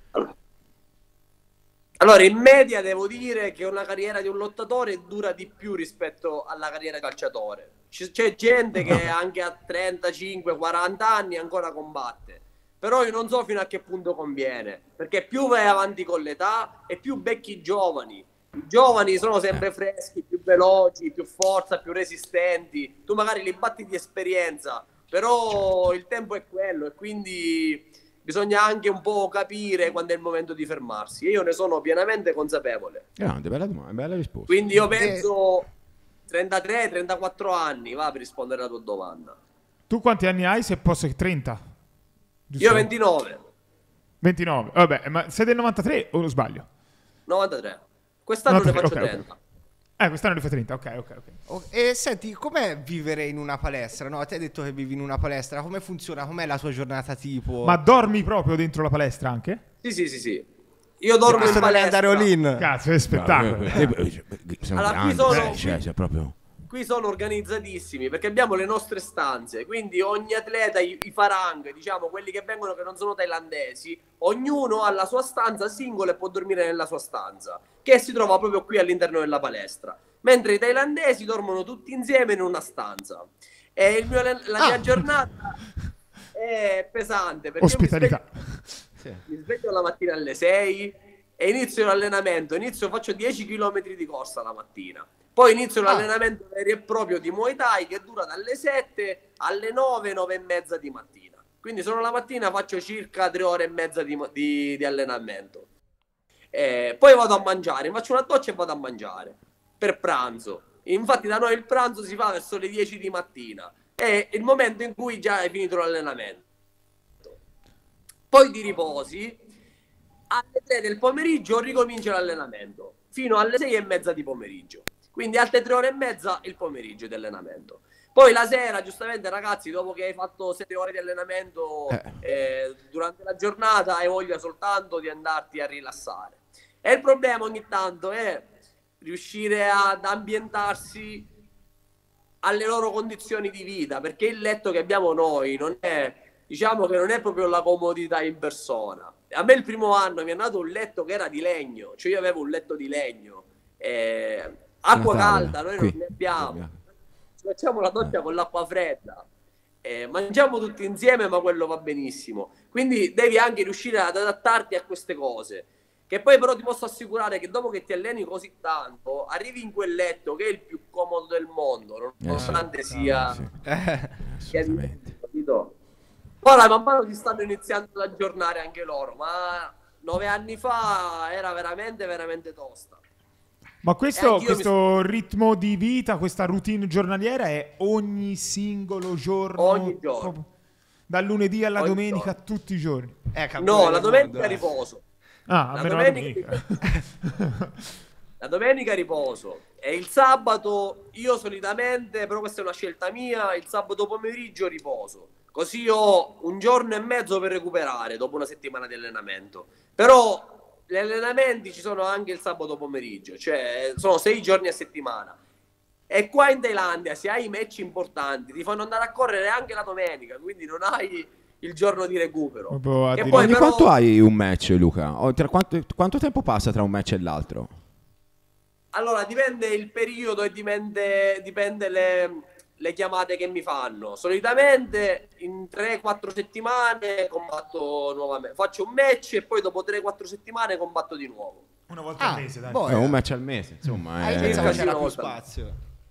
Allora, in media devo dire che una carriera di un lottatore dura di più rispetto alla carriera di calciatore. C- c'è gente che anche a trentacinque quaranta anni ancora combatte, però io non so fino a che punto conviene, perché più vai avanti con l'età e più becchi giovani. I giovani sono sempre freschi, più veloci, più forza, più resistenti. Tu magari li batti di esperienza, però il tempo è quello e quindi bisogna anche un po' capire quando è il momento di fermarsi. E io ne sono pienamente consapevole. Grande, bella domanda, bella risposta. Quindi io penso trentatré trentaquattro anni, va, per rispondere alla tua domanda. Tu quanti anni hai, se posso? trenta? Giusto? Io ventinove. ventinove, vabbè, ma sei del novantatré o sbaglio? novantatré. Quest'anno ne faccio okay, trenta. Okay. Eh, quest'anno ne fai trenta, ok, ok, ok. Oh, e senti, com'è vivere in una palestra? No, ti hai detto che vivi in una palestra, come funziona? Com'è la tua giornata tipo? Ma dormi proprio dentro la palestra anche? Sì, sì, sì, sì. Io dormo in palestra. Andare all-in. Cazzo, è spettacolo. Allora, qui sono... eh, cioè, cioè, proprio... Qui sono organizzatissimi perché abbiamo le nostre stanze, quindi ogni atleta, i, i farang, diciamo quelli che vengono che non sono thailandesi, ognuno ha la sua stanza singola e può dormire nella sua stanza, che si trova proprio qui all'interno della palestra. mentre i thailandesi dormono tutti insieme in una stanza. E il mio, la mia Ah. giornata è pesante perché Ospitalità. io mi sveglio, mi sveglio la mattina alle sei e inizio l'allenamento. Inizio, faccio dieci chilometri di corsa la mattina. Poi inizio Ah. l'allenamento vero e proprio di Muay Thai che dura dalle sette alle nove, nove e mezza di mattina. Quindi solo la mattina faccio circa tre ore e mezza di, di, di allenamento. Eh, poi vado a mangiare, faccio una doccia e vado a mangiare per pranzo. Infatti da noi il pranzo si fa verso le dieci di mattina. È il momento in cui già hai finito l'allenamento. Poi ti riposi, alle tre del pomeriggio ricomincia l'allenamento fino alle sei e mezza di pomeriggio. Quindi altre tre ore e mezza il pomeriggio di allenamento. Poi la sera, giustamente, ragazzi, dopo che hai fatto sette ore di allenamento Eh. eh, durante la giornata, hai voglia soltanto di andarti a rilassare. E il problema ogni tanto è riuscire ad ambientarsi alle loro condizioni di vita, perché il letto che abbiamo noi non è, diciamo che non è proprio la comodità in persona. A me il primo anno mi è nato un letto che era di legno, cioè io avevo un letto di legno, eh, acqua Una tavola, calda, noi qui. non ne abbiamo, ci facciamo la doccia con l'acqua fredda, eh, mangiamo tutti insieme, ma quello va benissimo. Quindi devi anche riuscire ad adattarti a queste cose. Che poi però ti posso assicurare che dopo che ti alleni così tanto, arrivi in quel letto che è il più comodo del mondo, nonostante Eh, sì. sia... Sì, Eh, sia di- assolutamente. capito? Ora man mano si stanno iniziando ad aggiornare anche loro, ma nove anni fa era veramente, veramente tosta. Ma questo, Eh, anch'io mi questo ritmo di vita, questa routine giornaliera è ogni singolo giorno? Ogni giorno. proprio dal lunedì alla Ogni domenica, giorno. tutti i giorni? eh, campione No, la del domenica mondo, eh. riposo. Ah, La almeno la domenica- domenica. La domenica riposo e il sabato io solitamente, però questa è una scelta mia, il sabato pomeriggio riposo. Così ho un giorno e mezzo per recuperare dopo una settimana di allenamento. Però gli allenamenti ci sono anche il sabato pomeriggio, cioè sono sei giorni a settimana. E qua in Thailandia, se hai match importanti, ti fanno andare a correre anche la domenica, quindi non hai il giorno di recupero. Proprio a Che dire- poi Ogni però- quanto hai un match, Luca? O tra quanto, quanto tempo passa tra un match e l'altro? Allora, dipende il periodo e dipende, dipende le, le chiamate che mi fanno. Solitamente in tre quattro settimane combatto nuovamente. Faccio un match e poi dopo tre quattro settimane combatto di nuovo. Una volta Ah, al mese, dai. boh, Eh, un match al mese, insomma. Hai è- pensato Eh, c'era una più volta. spazio.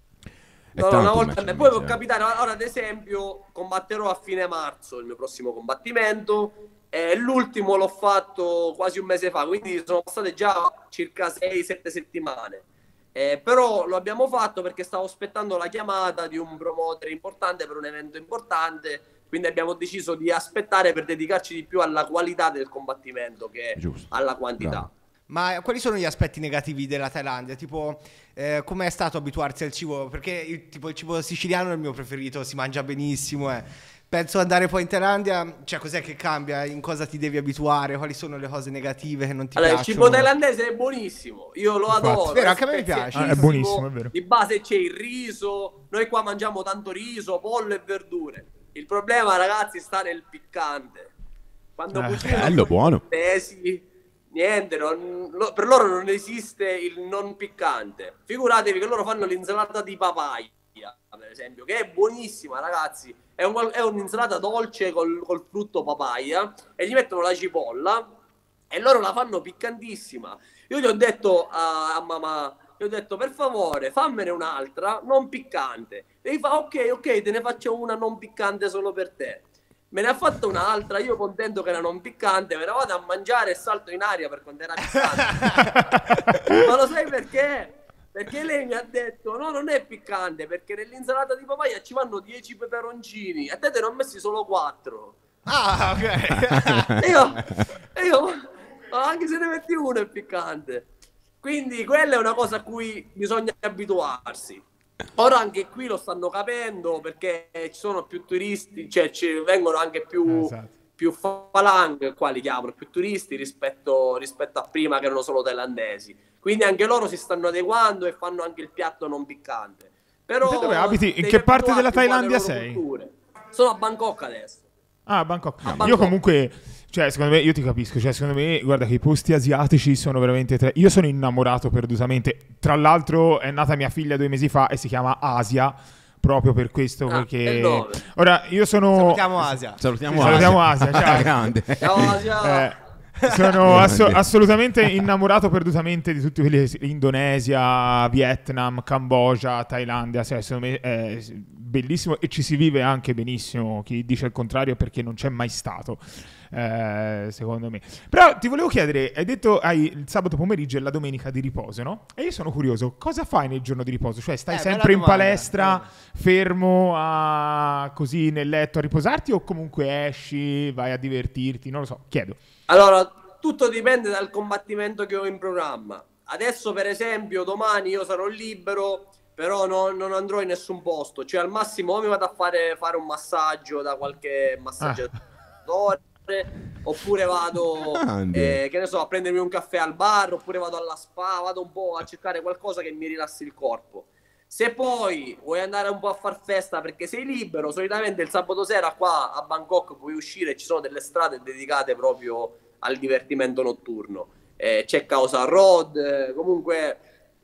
è No, no, tanto una un volta match a al me. Poi può mese, eh. capitare, ora ad esempio, combatterò a fine marzo il mio prossimo combattimento. E l'ultimo l'ho fatto quasi un mese fa, quindi sono passate già circa sei sette settimane. Eh, però lo abbiamo fatto perché stavo aspettando la chiamata di un promoter importante per un evento importante, quindi abbiamo deciso di aspettare per dedicarci di più alla qualità del combattimento che Giusto. alla quantità. Bravo. Ma quali sono gli aspetti negativi della Thailandia? Tipo, eh, com'è stato abituarsi al cibo? Perché il, tipo, il cibo siciliano è il mio preferito, si mangia benissimo. Eh. Penso andare poi in Thailandia, cioè cos'è che cambia? In cosa ti devi abituare? Quali sono le cose negative che non ti Allora, il piacciono? cibo thailandese è buonissimo, io lo Infatti. adoro. Vero, è anche a me piace. speziatissimo. Ah, è buonissimo, è vero. Di base c'è il riso, noi qua mangiamo tanto riso, pollo e verdure. Il problema, ragazzi, sta nel piccante. Quando Eh, cucinano bello, i buono. thailandesi, niente, non- lo- per loro non esiste il non piccante. Figuratevi che loro fanno l'insalata di papaya, per esempio, che è buonissima, ragazzi. È, un- è un'insalata dolce col, col frutto papaya e gli mettono la cipolla e loro la fanno piccantissima. Io gli ho detto a, a mamma, gli ho detto per favore fammene un'altra non piccante. E gli fa ok, ok, te ne faccio una non piccante solo per te. Me ne ha fatto un'altra, io contento che era non piccante, me la vado a mangiare e salto in aria per quando era piccante. Ma lo sai perché? Perché lei mi ha detto no, non è piccante, perché nell'insalata di papaya ci vanno dieci peperoncini, a te te ne ho messi solo quattro. Ah, ok. E io, e io ma anche se ne metti uno è piccante. Quindi quella è una cosa a cui bisogna abituarsi. Ora anche qui lo stanno capendo perché ci sono più turisti, cioè ci vengono anche più, Esatto. più falang, qua li chiamano, più turisti rispetto, rispetto a prima che erano solo thailandesi. Quindi anche loro si stanno adeguando e fanno anche il piatto non piccante. Però Te dove abiti? In devi che parte della abituarti un po' alle Thailandia loro sei? culture. Sono a Bangkok adesso. Ah, Bangkok. A Io Bangkok. comunque Cioè, secondo me, io ti capisco, cioè, secondo me, guarda che i posti asiatici sono veramente... Tre... Io sono innamorato perdutamente. Tra l'altro è nata mia figlia due mesi fa e si chiama Asia, proprio per questo, Ah, perché... Ora, io sono... Salutiamo Asia. Salutiamo, Salutiamo Asia. Asia, ciao. Grande. Ciao, ciao. Eh, sono asso- assolutamente innamorato perdutamente di tutti quelli, Indonesia, Vietnam, Cambogia, Thailandia, cioè, secondo me è bellissimo e ci si vive anche benissimo. Chi dice il contrario è perché non c'è mai stato, eh, secondo me. Però ti volevo chiedere, hai detto hai il sabato pomeriggio e la domenica di riposo, no? E io sono curioso, cosa fai nel giorno di riposo? Cioè stai Eh, sempre in bella domanda. palestra, fermo a, così nel letto a riposarti, o comunque esci, vai a divertirti? Non lo so, chiedo. Allora, tutto dipende dal combattimento che ho in programma. Adesso, per esempio, domani io sarò libero, però no, non andrò in nessun posto. Cioè, al massimo o mi vado a fare, fare un massaggio da qualche massaggiatore, oppure vado, Grande. eh, che ne so, a prendermi un caffè al bar, oppure vado alla spa, vado un po' a cercare qualcosa che mi rilassi il corpo. Se poi vuoi andare un po' a far festa perché sei libero, solitamente il sabato sera qua a Bangkok puoi uscire, ci sono delle strade dedicate proprio al divertimento notturno. Eh, c'è Khao San Road, eh, comunque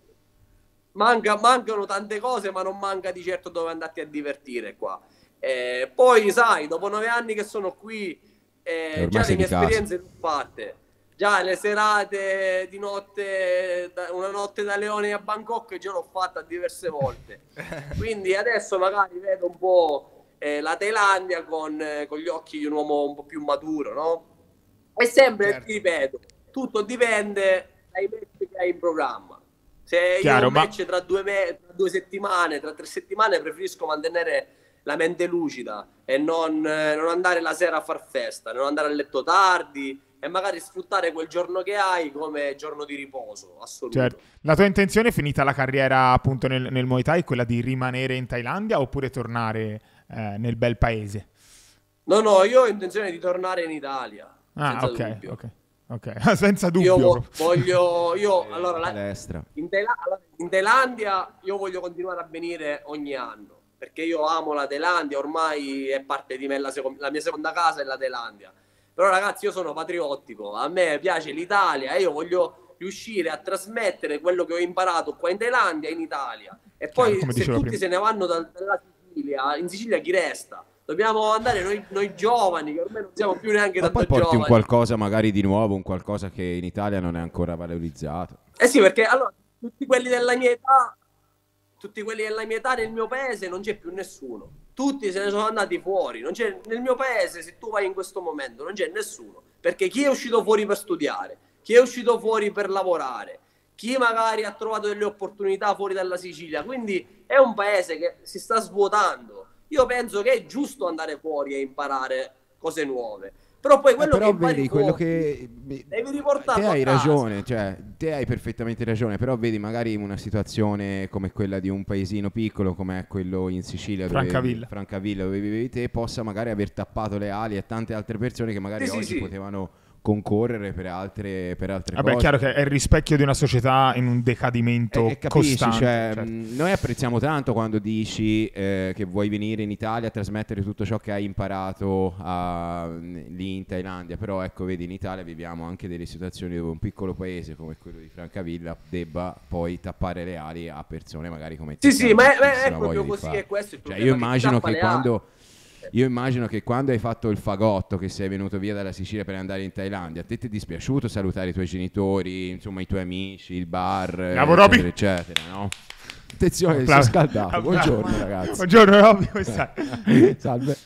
manca, mancano tante cose, ma non manca di certo dove andarti a divertire qua. Eh, poi sai, dopo nove anni che sono qui, eh, Ormai già sei le mie di casa. esperienze le ho fatte. Già le serate di notte, da- una notte da leone a Bangkok già l'ho fatta diverse volte. Quindi adesso magari vedo un po' eh, la Thailandia con, eh, con gli occhi di un uomo un po' più maturo, no? E sempre, Certo. ti ripeto, tutto dipende dai match che hai in programma. Se io Chiaro, ho un ma- match tra due, me- tra due settimane, tra tre settimane, preferisco mantenere la mente lucida e non, eh, non andare la sera a far festa, non andare a letto tardi e magari sfruttare quel giorno che hai come giorno di riposo, assoluto. Certo. La tua intenzione, finita la carriera appunto nel, nel Muay Thai, è quella di rimanere in Thailandia oppure tornare eh, nel bel paese? No, no, io ho intenzione di tornare in Italia, Ah, senza ok, dubbio. ok, ok. Senza dubbio. Io vo- proprio. voglio, io, allora, la- Palestra. in, Thaila- allora, in Thailandia io voglio continuare a venire ogni anno, perché io amo la Thailandia, ormai è parte di me, la, seco- la mia seconda casa è la Thailandia. Però ragazzi, io sono patriottico, a me piace l'Italia e io voglio riuscire a trasmettere quello che ho imparato qua in Thailandia in Italia. E poi Chiaro, come se dicevo tutti prima. se ne vanno da- dalla Sicilia, in Sicilia chi resta? Dobbiamo andare noi, noi giovani, che ormai non siamo più neanche Ma tanto poi porti giovani. un qualcosa magari di nuovo, un qualcosa che in Italia non è ancora valorizzato. Eh sì, perché allora tutti quelli della mia età, tutti quelli della mia età nel mio paese non c'è più nessuno. Tutti se ne sono andati fuori. Non c'è, nel mio paese, se tu vai in questo momento, non c'è nessuno. Perché chi è uscito fuori per studiare, chi è uscito fuori per lavorare, chi magari ha trovato delle opportunità fuori dalla Sicilia. Quindi è un paese che si sta svuotando. Io penso che è giusto andare fuori e imparare cose nuove. Però poi quello Eh, però che impari vedi quello fuori, che devi riportarlo te hai a casa. ragione, cioè te hai perfettamente ragione, però vedi magari una situazione come quella di un paesino piccolo come è quello in Sicilia dove, Francavilla. Francavilla dove vivevi te, possa magari aver tappato le ali a tante altre persone che magari Sì, sì, oggi sì. potevano concorrere per altre, per altre Vabbè, è cose. chiaro che è il rispecchio di una società in un decadimento E, e capisci, costante. cioè, certo. mh, noi apprezziamo tanto quando dici eh, che vuoi venire in Italia a trasmettere tutto ciò che hai imparato a- lì in Thailandia, però ecco, vedi, in Italia viviamo anche delle situazioni dove un piccolo paese come quello di Francavilla debba poi tappare le ali a persone magari come te. Sì, che sì, hanno ma è, ma è tantissima proprio voglia di così, fare. è questo il Cioè, problema. io che ti immagino tappa che le ali. quando io immagino che quando hai fatto il fagotto, che sei venuto via dalla Sicilia per andare in Thailandia, a te ti è dispiaciuto salutare i tuoi genitori, insomma i tuoi amici, il bar, Bravo, eccetera, Roby. eccetera, no? Attenzione, si è Applausi. scaldato. Applausi. Buongiorno ragazzi. Buongiorno, Robby, come stai? Salve.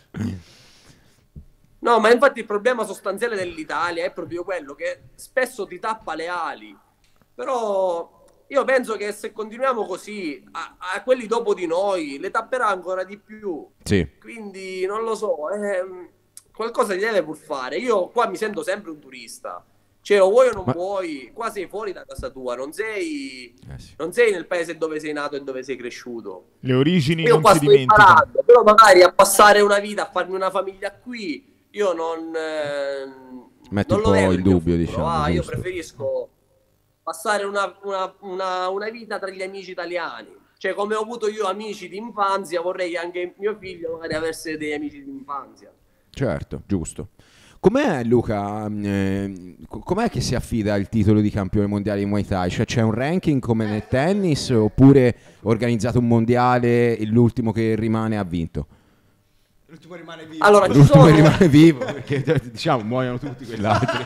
No, ma infatti il problema sostanziale dell'Italia è proprio quello che spesso ti tappa le ali. Però io penso che se continuiamo così, a, a quelli dopo di noi le tapperà ancora di più. Sì. Quindi non lo so, ehm, qualcosa si deve pur fare. Io qua mi sento sempre un turista. Cioè, o vuoi o non Ma- vuoi, qua sei fuori da casa tua, non sei, Eh sì. non sei nel paese dove sei nato e dove sei cresciuto. Le origini Io non qua si sto dimenticano. imparando, però magari a passare una vita, a farmi una famiglia qui, io non, eh, Metti non un lo po' vedo in il mio dubbio, futuro. diciamo, Ah, io giusto. preferisco passare una, una- una- una vita tra gli amici italiani. Cioè, come ho avuto io amici di infanzia, vorrei che anche mio figlio magari avesse dei amici di infanzia. Certo, giusto. Com'è Luca, eh, com'è che si affida il titolo di campione mondiale di Muay Thai? Cioè c'è un ranking come nel tennis oppure organizzato un mondiale e l'ultimo che rimane ha vinto? L'ultimo rimane vivo. Allora, ci L'ultimo sono... rimane vivo perché diciamo muoiono tutti quegli altri.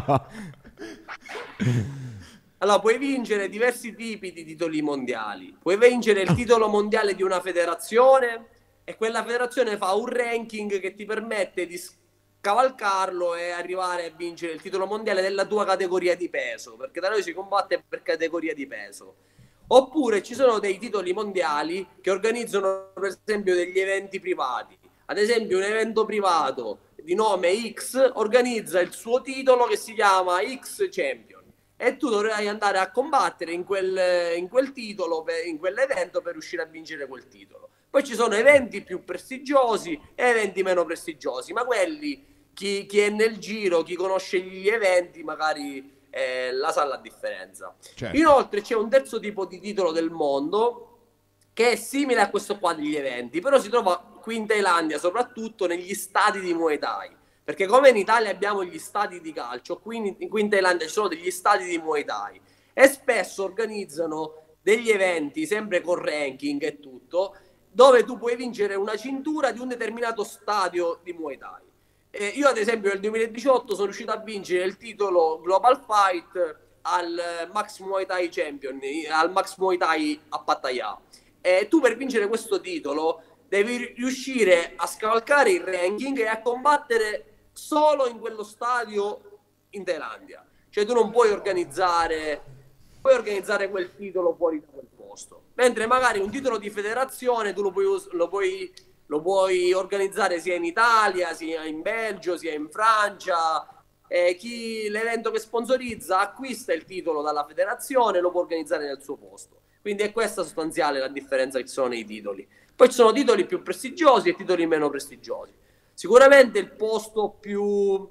Allora, puoi vincere diversi tipi di titoli mondiali. Puoi vincere il titolo mondiale di una federazione e quella federazione fa un ranking che ti permette di cavalcarlo e arrivare a vincere il titolo mondiale della tua categoria di peso, perché da noi si combatte per categoria di peso. Oppure ci sono dei titoli mondiali che organizzano per esempio degli eventi privati. Ad esempio un evento privato di nome X organizza il suo titolo che si chiama X Champion e tu dovrai andare a combattere in quel, in quel titolo, in quell'evento per riuscire a vincere quel titolo. Poi ci sono eventi più prestigiosi e eventi meno prestigiosi, ma quelli chi, chi è nel giro, chi conosce gli eventi magari eh, la sa la differenza. Certo. Inoltre c'è un terzo tipo di titolo del mondo che è simile a questo qua degli eventi, però si trova qui in Thailandia, soprattutto negli stadi di Muay Thai, perché come in Italia abbiamo gli stadi di calcio, qui in, qui in Thailandia ci sono degli stadi di Muay Thai e spesso organizzano degli eventi sempre con ranking e tutto, dove tu puoi vincere una cintura di un determinato stadio di Muay Thai. Eh, io ad esempio nel duemiladiciotto sono riuscito a vincere il titolo Global Fight al Max Muay Thai Champion, al Max Muay Thai a Pattaya. E tu per vincere questo titolo devi riuscire a scavalcare il ranking e a combattere solo in quello stadio in Thailandia. Cioè tu non puoi organizzare, puoi organizzare quel titolo fuori da quel posto. Mentre magari un titolo di federazione tu lo puoi, lo puoi, lo puoi organizzare sia in Italia, sia in Belgio, sia in Francia. E chi l'evento che sponsorizza acquista il titolo dalla federazione e lo può organizzare nel suo posto. Quindi è questa sostanziale la differenza che ci sono nei titoli. Poi ci sono titoli più prestigiosi e titoli meno prestigiosi. Sicuramente il posto più...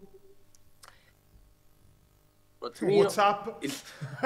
Un attimino. WhatsApp. Il...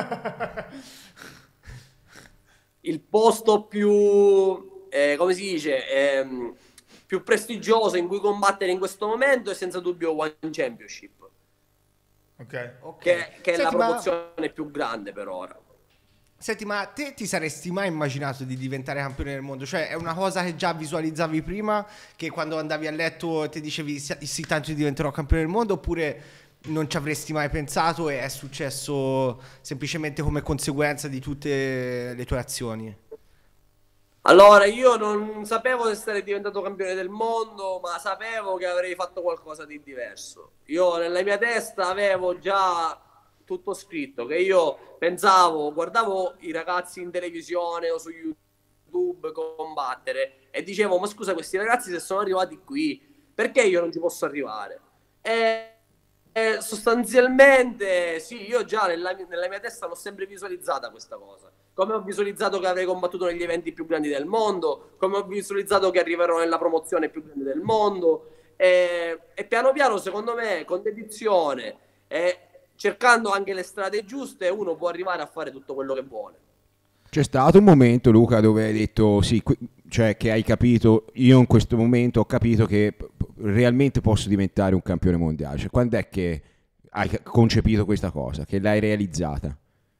il posto più... Eh, come si dice? Ehm, più prestigioso in cui combattere in questo momento è senza dubbio One Championship. Ok. Ok. Che, che è Senti, la ma- promozione più grande per ora. Senti, ma te ti saresti mai immaginato di diventare campione del mondo? Cioè, è una cosa che già visualizzavi prima, che quando andavi a letto ti dicevi sì, sì, tanto diventerò campione del mondo, oppure non ci avresti mai pensato e è successo semplicemente come conseguenza di tutte le tue azioni? Allora, io non sapevo di essere diventato campione del mondo, ma sapevo che avrei fatto qualcosa di diverso. Io nella mia testa avevo già tutto scritto, che io pensavo, guardavo i ragazzi in televisione o su YouTube combattere e dicevo, ma scusa, questi ragazzi se sono arrivati qui, perché io non ci posso arrivare? E, e sostanzialmente sì, io già nella, nella mia testa l'ho sempre visualizzata questa cosa. Come ho visualizzato che avrei combattuto negli eventi più grandi del mondo, come ho visualizzato che arriverò nella promozione più grande del mondo, e, e piano piano, secondo me, con dedizione e cercando anche le strade giuste, uno può arrivare a fare tutto quello che vuole. C'è stato un momento, Luca, dove hai detto sì, qui- cioè che hai capito, io in questo momento ho capito che p- p- realmente posso diventare un campione mondiale. Cioè, quando è che hai ca- concepito questa cosa, che l'hai realizzata?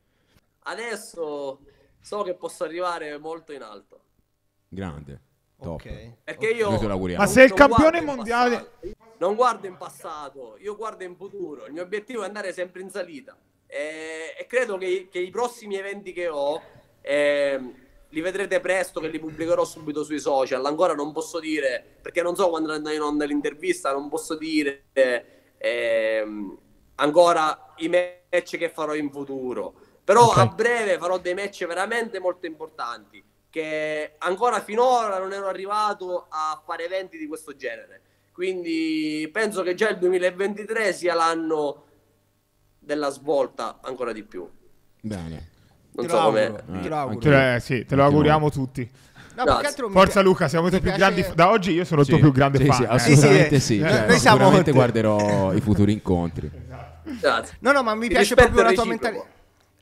Adesso so che posso arrivare molto in alto. Grande, top. Ok. Perché io Noi te lo auguriamo. Ma sei il non campione guardo in mondiale- passato. Non guardo in passato, io guardo in futuro. Il mio obiettivo è andare sempre in salita. E, e credo che, che i prossimi eventi che ho eh, li vedrete presto, che li pubblicherò subito sui social. Ancora non posso dire, perché non so quando andrò in onda l'intervista, non posso dire eh, ancora i match che farò in futuro. Però Ok. a breve farò dei match veramente molto importanti, che ancora finora non ero arrivato a fare eventi di questo genere. Quindi penso che già il duemilaventitré sia l'anno della svolta ancora di più. Bene. Non Te so lo come... auguro, te lo Eh, auguro. Te- eh, sì, te lo Anche auguriamo tutti. No, Grazie. più che altro mi Forza pi- Luca, siamo i tuoi mi più piace- grandi. Da oggi io sono il tuo Sì, più grande sì, fan. sì, eh. assolutamente Sì, sì. sì. Cioè, Noi siamo- sicuramente guarderò i futuri incontri. Grazie. No, no, ma mi Il piace rispetto proprio la tua reciproco. mentalità.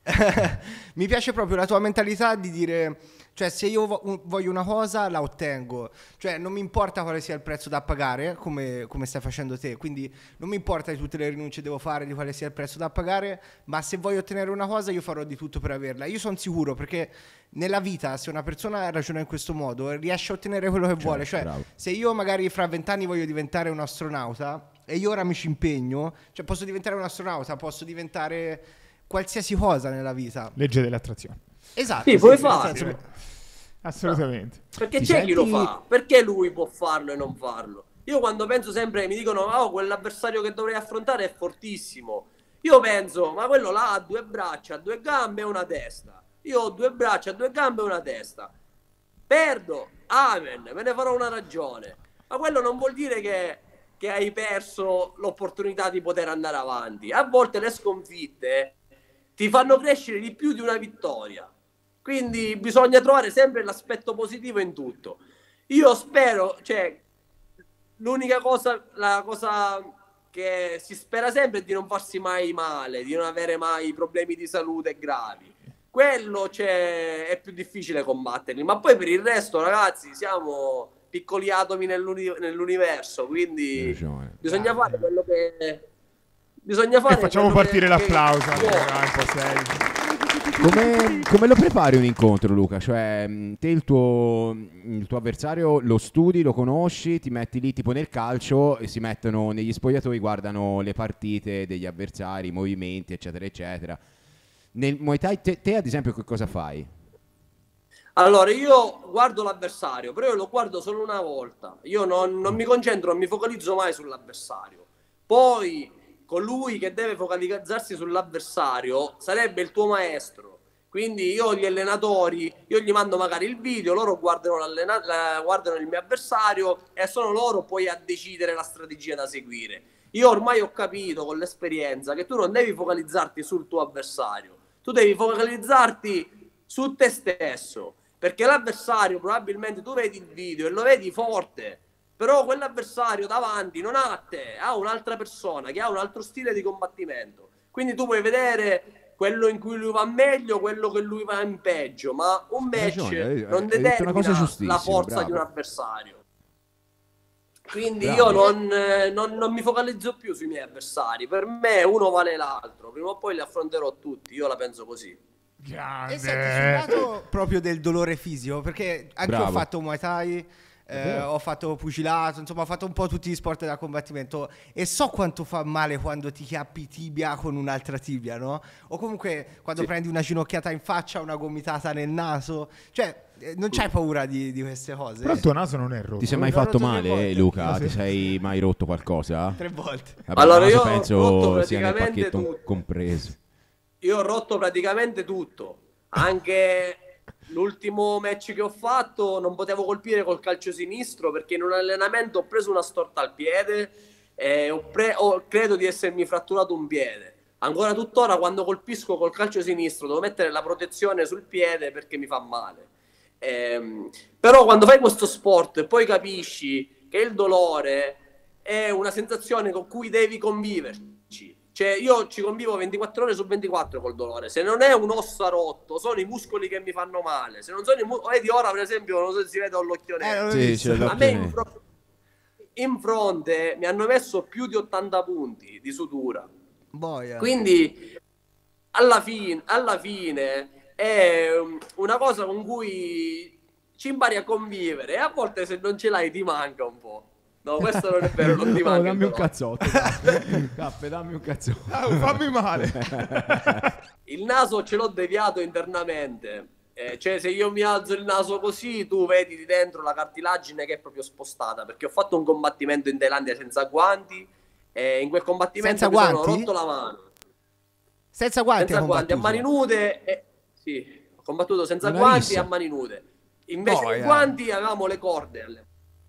Mi piace proprio la tua mentalità di dire, cioè se io vo- voglio una cosa la ottengo, cioè non mi importa quale sia il prezzo da pagare, come, come stai facendo te, quindi non mi importa di tutte le rinunce che devo fare, di quale sia il prezzo da pagare, ma se voglio ottenere una cosa io farò di tutto per averla. Io sono sicuro, perché nella vita se una persona ragiona in questo modo riesce a ottenere quello che Certo, vuole, cioè bravo. se io magari fra vent'anni voglio diventare un astronauta e io ora mi ci impegno, cioè posso diventare un astronauta, posso diventare qualsiasi cosa nella vita. Legge dell'attrazione. Esatto. Sì, puoi nel farlo. senso- Assolutamente. Perché Ti c'è chi lo senti- fa, perché lui può farlo e non farlo? Io quando penso sempre, mi dicono, oh, quell'avversario che dovrei affrontare è fortissimo. Io penso, ma quello là ha due braccia, due gambe e una testa. Io ho due braccia, due gambe e una testa. Perdo, amen, me ne farò una ragione. Ma quello non vuol dire che, che hai perso l'opportunità di poter andare avanti. A volte le sconfitte ti fanno crescere di più di una vittoria. Quindi bisogna trovare sempre l'aspetto positivo in tutto. Io spero, cioè, l'unica cosa, la cosa che si spera sempre è di non farsi mai male, di non avere mai problemi di salute gravi. Quello, cioè, è più difficile combatterli, ma poi per il resto, ragazzi, siamo piccoli atomi nell'uni- nell'universo, quindi Hai ragione. bisogna fare quello che bisogna fare. E facciamo quello partire che- l'applauso. che- Allora, un po' seri. Come, come lo prepari un incontro, Luca? Cioè, mh, te il tuo, il tuo avversario lo studi, lo conosci, ti metti lì tipo nel calcio e si mettono negli spogliatoi, guardano le partite degli avversari, i movimenti, eccetera, eccetera. Nel Muay Thai, te, te ad esempio che cosa fai? Allora, io guardo l'avversario, però io lo guardo solo una volta. Io non, non mi concentro, non mi focalizzo mai sull'avversario. Poi, colui che deve focalizzarsi sull'avversario sarebbe il tuo maestro. Quindi io gli allenatori, io gli mando magari il video, loro guardano, l'allena- la- guardano il mio avversario e sono loro poi a decidere la strategia da seguire. Io ormai ho capito con l'esperienza che tu non devi focalizzarti sul tuo avversario, tu devi focalizzarti su te stesso, perché l'avversario probabilmente tu vedi il video e lo vedi forte, però quell'avversario davanti non ha te, ha un'altra persona che ha un altro stile di combattimento, quindi tu puoi vedere quello in cui lui va meglio, quello che lui va in peggio, ma un Hai match ragione, hai- non hai detto una determina cosa giustissima, la forza bravo. di un avversario. Quindi Bravo. io non, eh, non- non mi focalizzo più sui miei avversari, per me uno vale l'altro, prima o poi li affronterò tutti, io la penso così. E senti, sul Grande. lato proprio del dolore fisico, perché anche io ho Bravo. fatto Muay Thai, eh, ho fatto pugilato, insomma ho fatto un po' tutti gli sport da combattimento e so quanto fa male quando ti chiappi tibia con un'altra tibia, no? O comunque quando Sì. prendi una ginocchiata in faccia, una gomitata nel naso, cioè eh, non c'hai paura di, di queste cose? Però il tuo naso non è rotto. Ti sei mai l'ho fatto rotto tre male, volte. Luca? Ah, sì. Ti sei mai rotto qualcosa? Tre volte. Vabbè, Allora, il naso io ho penso rotto sia nel praticamente pacchetto tutto. compreso. Io ho rotto praticamente tutto, anche l'ultimo match che ho fatto non potevo colpire col calcio sinistro perché in un allenamento ho preso una storta al piede e ho pre- ho- credo di essermi fratturato un piede. Ancora tuttora quando colpisco col calcio sinistro devo mettere la protezione sul piede perché mi fa male. Ehm, però quando fai questo sport e poi capisci che il dolore è una sensazione con cui devi conviverci. Cioè io ci convivo ventiquattro ore su ventiquattro col dolore. Se non è un osso rotto, sono i muscoli che mi fanno male. Se non sono i muscoli, vedi ora per esempio, non so se si vede ho l'occhio Eh, nero. l'ho Sì, visto. ce l'ho. A me in, fro- in fronte mi hanno messo più di ottanta punti di sutura. Boia. Quindi alla fine, alla fine è um, una cosa con cui ci impari a convivere e a volte se non ce l'hai ti manca un po'. No, questo non è vero, non ti Oh, manca. dammi il un dolore. cazzotto. Cappe, dammi un cazzotto. Ah, fammi male. Il naso ce l'ho deviato internamente. Eh, cioè se io mi alzo il naso così tu vedi di dentro la cartilagine che è proprio spostata perché ho fatto un combattimento in Thailandia senza guanti e in quel combattimento Senza mi sono guanti? rotto la mano Senza guanti senza hai guanti a combattuto? mani nude e... sì, ho combattuto senza Una guanti rissa. a mani nude invece Boia. i guanti avevamo le corde alle-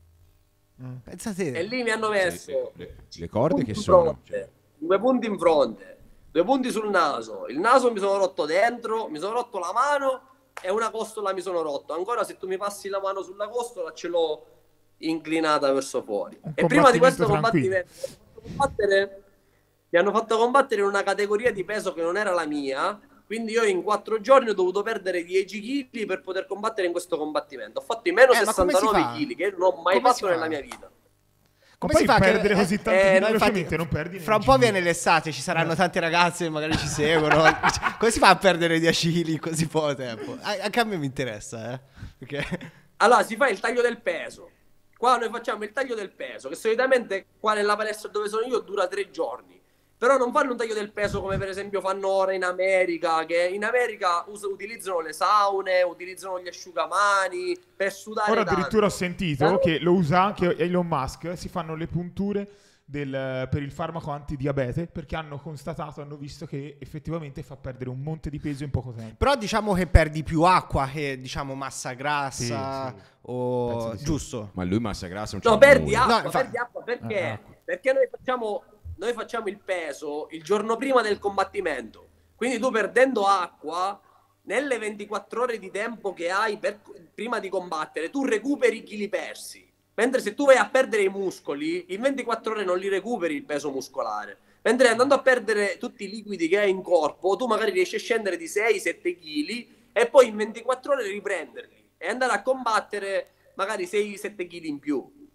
Pensa te. e lì mi hanno messo Le corde punti che in sono? fronte, due punti in fronte, due punti sul naso. Il naso mi sono rotto dentro, mi sono rotto la mano e una costola mi sono rotto. Ancora se tu mi passi la mano sulla costola ce l'ho inclinata verso fuori. Un E prima di questo combattimento combattimento mi hanno fatto combattere- mi hanno fatto combattere in una categoria di peso che non era la mia, Quindi io in quattro giorni ho dovuto perdere dieci chili per poter combattere in questo combattimento. Ho fatto i meno Eh, ma come si sessantanove fa? chili, che non ho mai Come si fatto fa? nella mia vita. Come poi si fa che- perdere così tanti eh, chili no, velocemente, infatti, non perdi fra un nel po' giro. viene l'estate, ci saranno tante ragazze che magari ci seguono. Come si fa a perdere dieci chili in così poco tempo? A- Anche a me mi interessa, eh. Perché... Allora, si fa il taglio del peso. Qua noi facciamo il taglio del peso, che solitamente qua nella palestra dove sono io dura tre giorni. Però non fanno un taglio del peso come per esempio fanno ora in America, che in America us- utilizzano le saune, utilizzano gli asciugamani per sudare Ora tanto. addirittura ho sentito Da- che lo usa anche Elon Musk, si fanno le punture del- per il farmaco antidiabete perché hanno constatato, hanno visto che effettivamente fa perdere un monte di peso in poco tempo. Però diciamo che perdi più acqua che diciamo massa grassa Sì, sì. o Penso di sì. giusto. Ma lui massa grassa non No, c'è perdi nulla. acqua, No, infatti- perdi acqua perché? Eh, acqua. Perché noi facciamo, noi facciamo il peso il giorno prima del combattimento. Quindi tu perdendo acqua, nelle ventiquattro ore di tempo che hai per- prima di combattere, tu recuperi i chili persi. Mentre se tu vai a perdere i muscoli, in ventiquattro ore non li recuperi il peso muscolare. Mentre andando a perdere tutti i liquidi che hai in corpo, tu magari riesci a scendere di sei sette chili e poi in ventiquattro ore riprenderli e andare a combattere magari sei sette chili in più.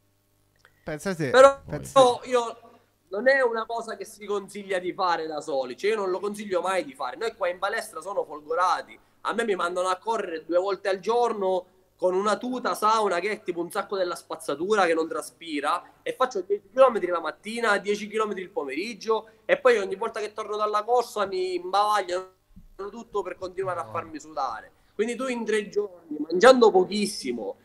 Pensa te. Però pensa te. io non è una cosa che si consiglia di fare da soli, cioè io non lo consiglio mai di fare. Noi qua in palestra sono folgorati, a me mi mandano a correre due volte al giorno con una tuta sauna che è tipo un sacco della spazzatura che non traspira e faccio dieci chilometri la mattina, dieci chilometri il pomeriggio e poi ogni volta che torno dalla corsa mi imbavagliano tutto per continuare a farmi sudare. Quindi tu in tre giorni, mangiando pochissimo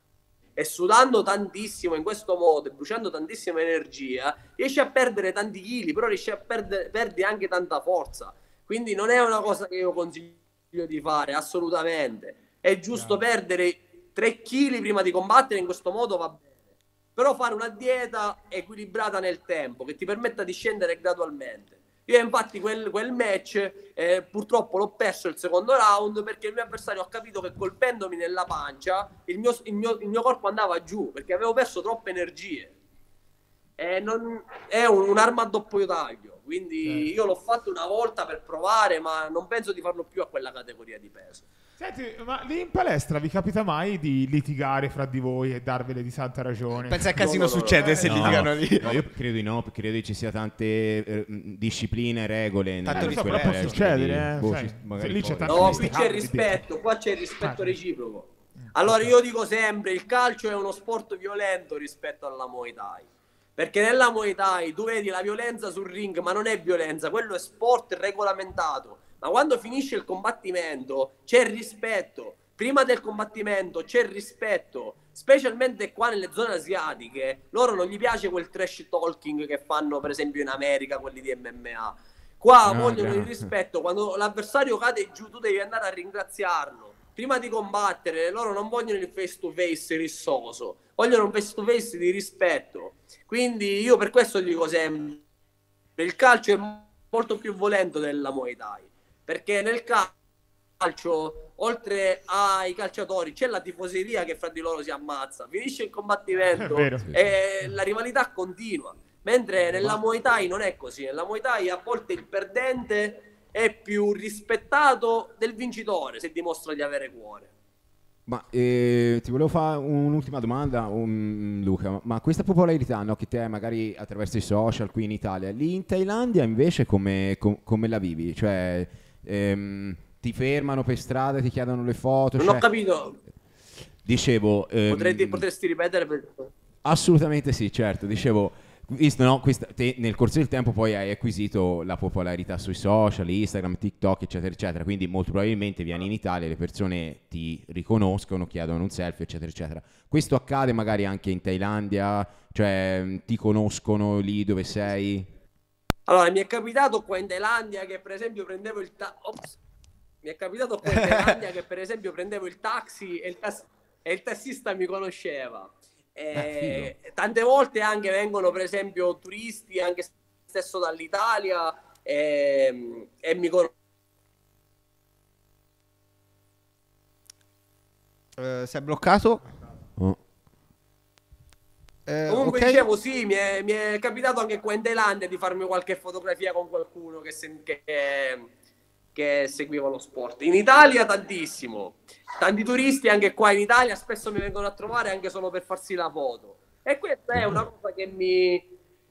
e sudando tantissimo in questo modo e bruciando tantissima energia, riesci a perdere tanti chili, però riesci a perdere, perdi anche tanta forza. Quindi non è una cosa che io consiglio di fare, assolutamente. È giusto perdere tre chili prima di combattere, in questo modo va bene. Però fare una dieta equilibrata nel tempo, che ti permetta di scendere gradualmente. Io infatti quel, quel match eh, purtroppo l'ho perso il secondo round perché il mio avversario ha capito che colpendomi nella pancia il mio, il mio, il mio corpo andava giù perché avevo perso troppe energie. E non, è un, un'arma a doppio taglio, quindi io l'ho fatto una volta per provare, ma non penso di farlo più a quella categoria di peso. Senti, ma lì in palestra vi capita mai di litigare fra di voi e darvele di santa ragione? Pensa che casino No, no, no, succede no. se No, litigano lì. no, io credo di no, perché credo che ci sia tante eh, discipline, regole. Tanto nelle rispetto, scuole però può palestre, succedere, quindi, eh, boh, sai, ci- magari se lì c'è poi- tanto- No, questi qui c'è campi rispetto, qua c'è rispetto Ah, reciproco. Allora io dico sempre, il calcio è uno sport violento rispetto alla Muay Thai. Perché nella Muay Thai tu vedi la violenza sul ring, ma non è violenza, quello è sport regolamentato. Ma quando finisce il combattimento c'è rispetto. Prima del combattimento c'è rispetto, specialmente qua nelle zone asiatiche. Loro non gli piace quel trash talking che fanno per esempio in America quelli di M M A. Qua No, vogliono no. il rispetto, quando l'avversario cade giù tu devi andare a ringraziarlo. Prima di combattere loro non vogliono il face to face rissoso, vogliono un face to face di rispetto. Quindi io per questo dico sempre, il calcio è molto più violento della Muay Thai, perché nel calcio, oltre ai calciatori, c'è la tifoseria che fra di loro si ammazza, finisce il combattimento È vero. e la rivalità continua. Mentre nella Muay Thai non è così, nella Muay Thai a volte il perdente è più rispettato del vincitore se dimostra di avere cuore. Ma eh, ti volevo fare un'ultima domanda, um, Luca. Ma questa popolarità, no, che te hai magari attraverso i social qui in Italia, lì in Thailandia invece come, com- come la vivi? Cioè, ehm, ti fermano per strada, ti chiedono le foto? Non cioè- ho capito, Dicevo, ehm, Potresti, potresti ripetere? Per... assolutamente sì, certo. Dicevo, visto, no, questa- te nel corso del tempo poi hai acquisito la popolarità sui social, Instagram, TikTok, eccetera, eccetera. Quindi molto probabilmente vieni in Italia, le persone ti riconoscono, chiedono un selfie, eccetera, eccetera. Questo accade magari anche in Thailandia, cioè mh, ti conoscono lì dove sei? Allora, mi è capitato qua in Thailandia che per esempio prendevo il ta- Ops. Mi è capitato qua in Thailandia che per esempio prendevo il taxi e il, tas- e il tassista mi conosceva. E Eh, tante volte anche vengono per esempio turisti anche stesso dall'Italia e, e mi conoscono. Eh, si è bloccato. Oh. Eh, Comunque ok. dicevo sì, mi è, mi è capitato anche qua in Thailandia di farmi qualche fotografia con qualcuno che, se- che, che seguiva lo sport. In Italia tantissimo, tanti turisti anche qua in Italia spesso mi vengono a trovare anche solo per farsi la foto, e questa è una cosa che mi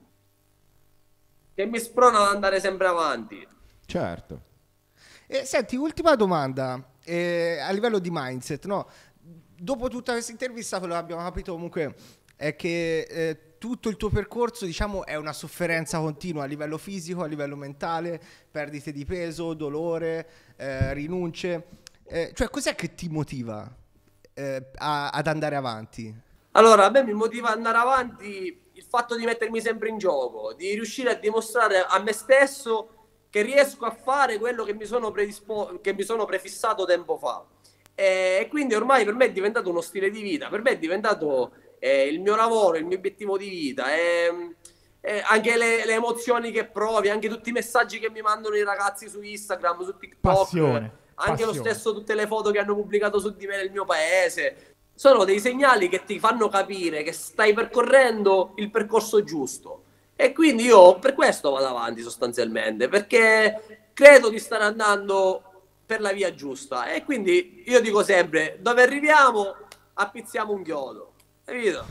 che mi sprona ad andare sempre avanti. Certo. E, senti, ultima domanda, eh, a livello di mindset, no? Dopo tutta questa intervista, quello che abbiamo capito comunque è che eh, tutto il tuo percorso, diciamo, è una sofferenza continua a livello fisico, a livello mentale, perdite di peso, dolore, eh, rinunce. Eh, cioè, cos'è che ti motiva eh, a, ad andare avanti? Allora, a me mi motiva ad andare avanti il fatto di mettermi sempre in gioco, di riuscire a dimostrare a me stesso che riesco a fare quello che mi sono, predispo- che mi sono prefissato tempo fa. E quindi ormai per me è diventato uno stile di vita, per me è diventato eh, il mio lavoro, il mio obiettivo di vita, e, e anche le, le emozioni che provi, anche tutti i messaggi che mi mandano i ragazzi su Instagram, su TikTok, Passione, anche passione. lo stesso tutte le foto che hanno pubblicato su di me nel mio paese, sono dei segnali che ti fanno capire che stai percorrendo il percorso giusto. E quindi io per questo vado avanti sostanzialmente, perché credo di stare andando per la via giusta, e quindi io dico sempre, dove arriviamo appizziamo un chiodo, capito?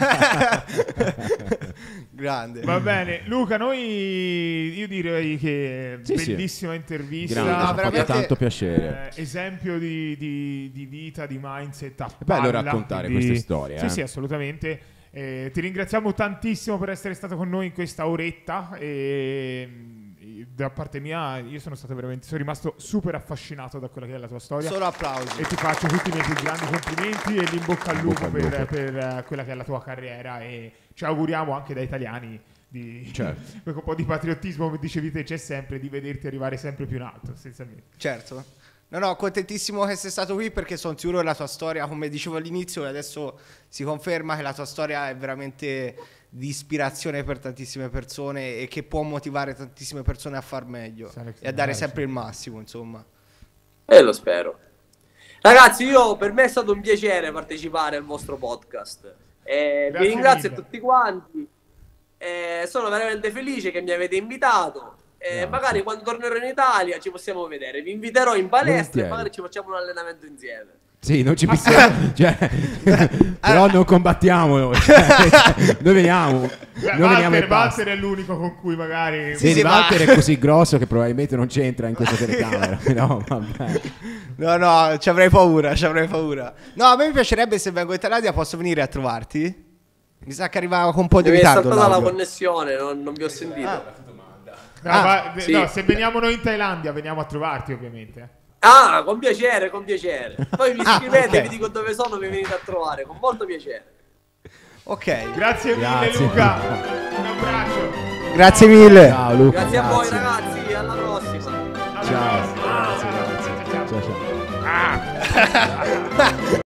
Grande. Va bene, Luca, noi io direi che Sì, sì. bellissima intervista. Grande, ci ha fatto veramente- tanto piacere. Eh, esempio di, di- di vita, di mindset a È bello palla, raccontare quindi- queste storie, Sì, eh. sì, assolutamente. Eh, ti ringraziamo tantissimo per essere stato con noi in questa oretta. E, e da parte mia, io sono stato veramente, sono rimasto super affascinato da quella che è la tua storia. Solo applausi. E ti faccio tutti i miei più grandi complimenti e l'in bocca al lupo Bocca al per, lupo. per, eh, quella che è la tua carriera, e ci auguriamo anche da italiani di Certo. perché un po' di patriottismo, come dicevi te, c'è sempre, di vederti arrivare sempre più in alto, essenzialmente. Certo. No, no, contentissimo che sei stato qui, perché sono sicuro che la tua storia, come dicevo all'inizio, e adesso si conferma che la tua storia è veramente di ispirazione per tantissime persone e che può motivare tantissime persone a far meglio Sarà- e a dare sarà- sempre il massimo, insomma. E lo spero. Ragazzi, io per me è stato un piacere partecipare al vostro podcast. Eh, vi Grazie ringrazio mille. a tutti quanti. Eh, sono veramente felice che mi avete invitato. Eh, Grazie. magari quando tornerò in Italia ci possiamo vedere. Vi inviterò in palestra Volentieri. e magari ci facciamo un allenamento insieme. Sì, non ci pizziamo, cioè, però non combattiamo, cioè, noi veniamo, noi veniamo e Walter, basta. Walter è l'unico con cui magari Sì, sì, ma- Walter è così grosso che probabilmente non c'entra in questa telecamera. No, vabbè. No, no, ci avrei paura, ci avrei paura. No, a me mi piacerebbe, se vengo in Thailandia, posso venire a trovarti? Mi sa che arrivava con un po' di Mi è ritardo saltata la l'audio. connessione, non, non vi ho sentito. Ah. No, Ah, ma- sì. no, se veniamo noi in Thailandia veniamo a trovarti, ovviamente. Ah, con piacere, con piacere. Poi mi Ah, scrivete, ok. vi dico dove sono, mi venite a trovare, con molto piacere. Ok, Grazie mille, Grazie. Luca. Un abbraccio. grazie mille. Ciao Luca, Grazie a voi grazie. ragazzi, alla prossima. Alla Ciao, prossima. grazie, grazie. Ciao, ciao. Ciao, ciao. Ah.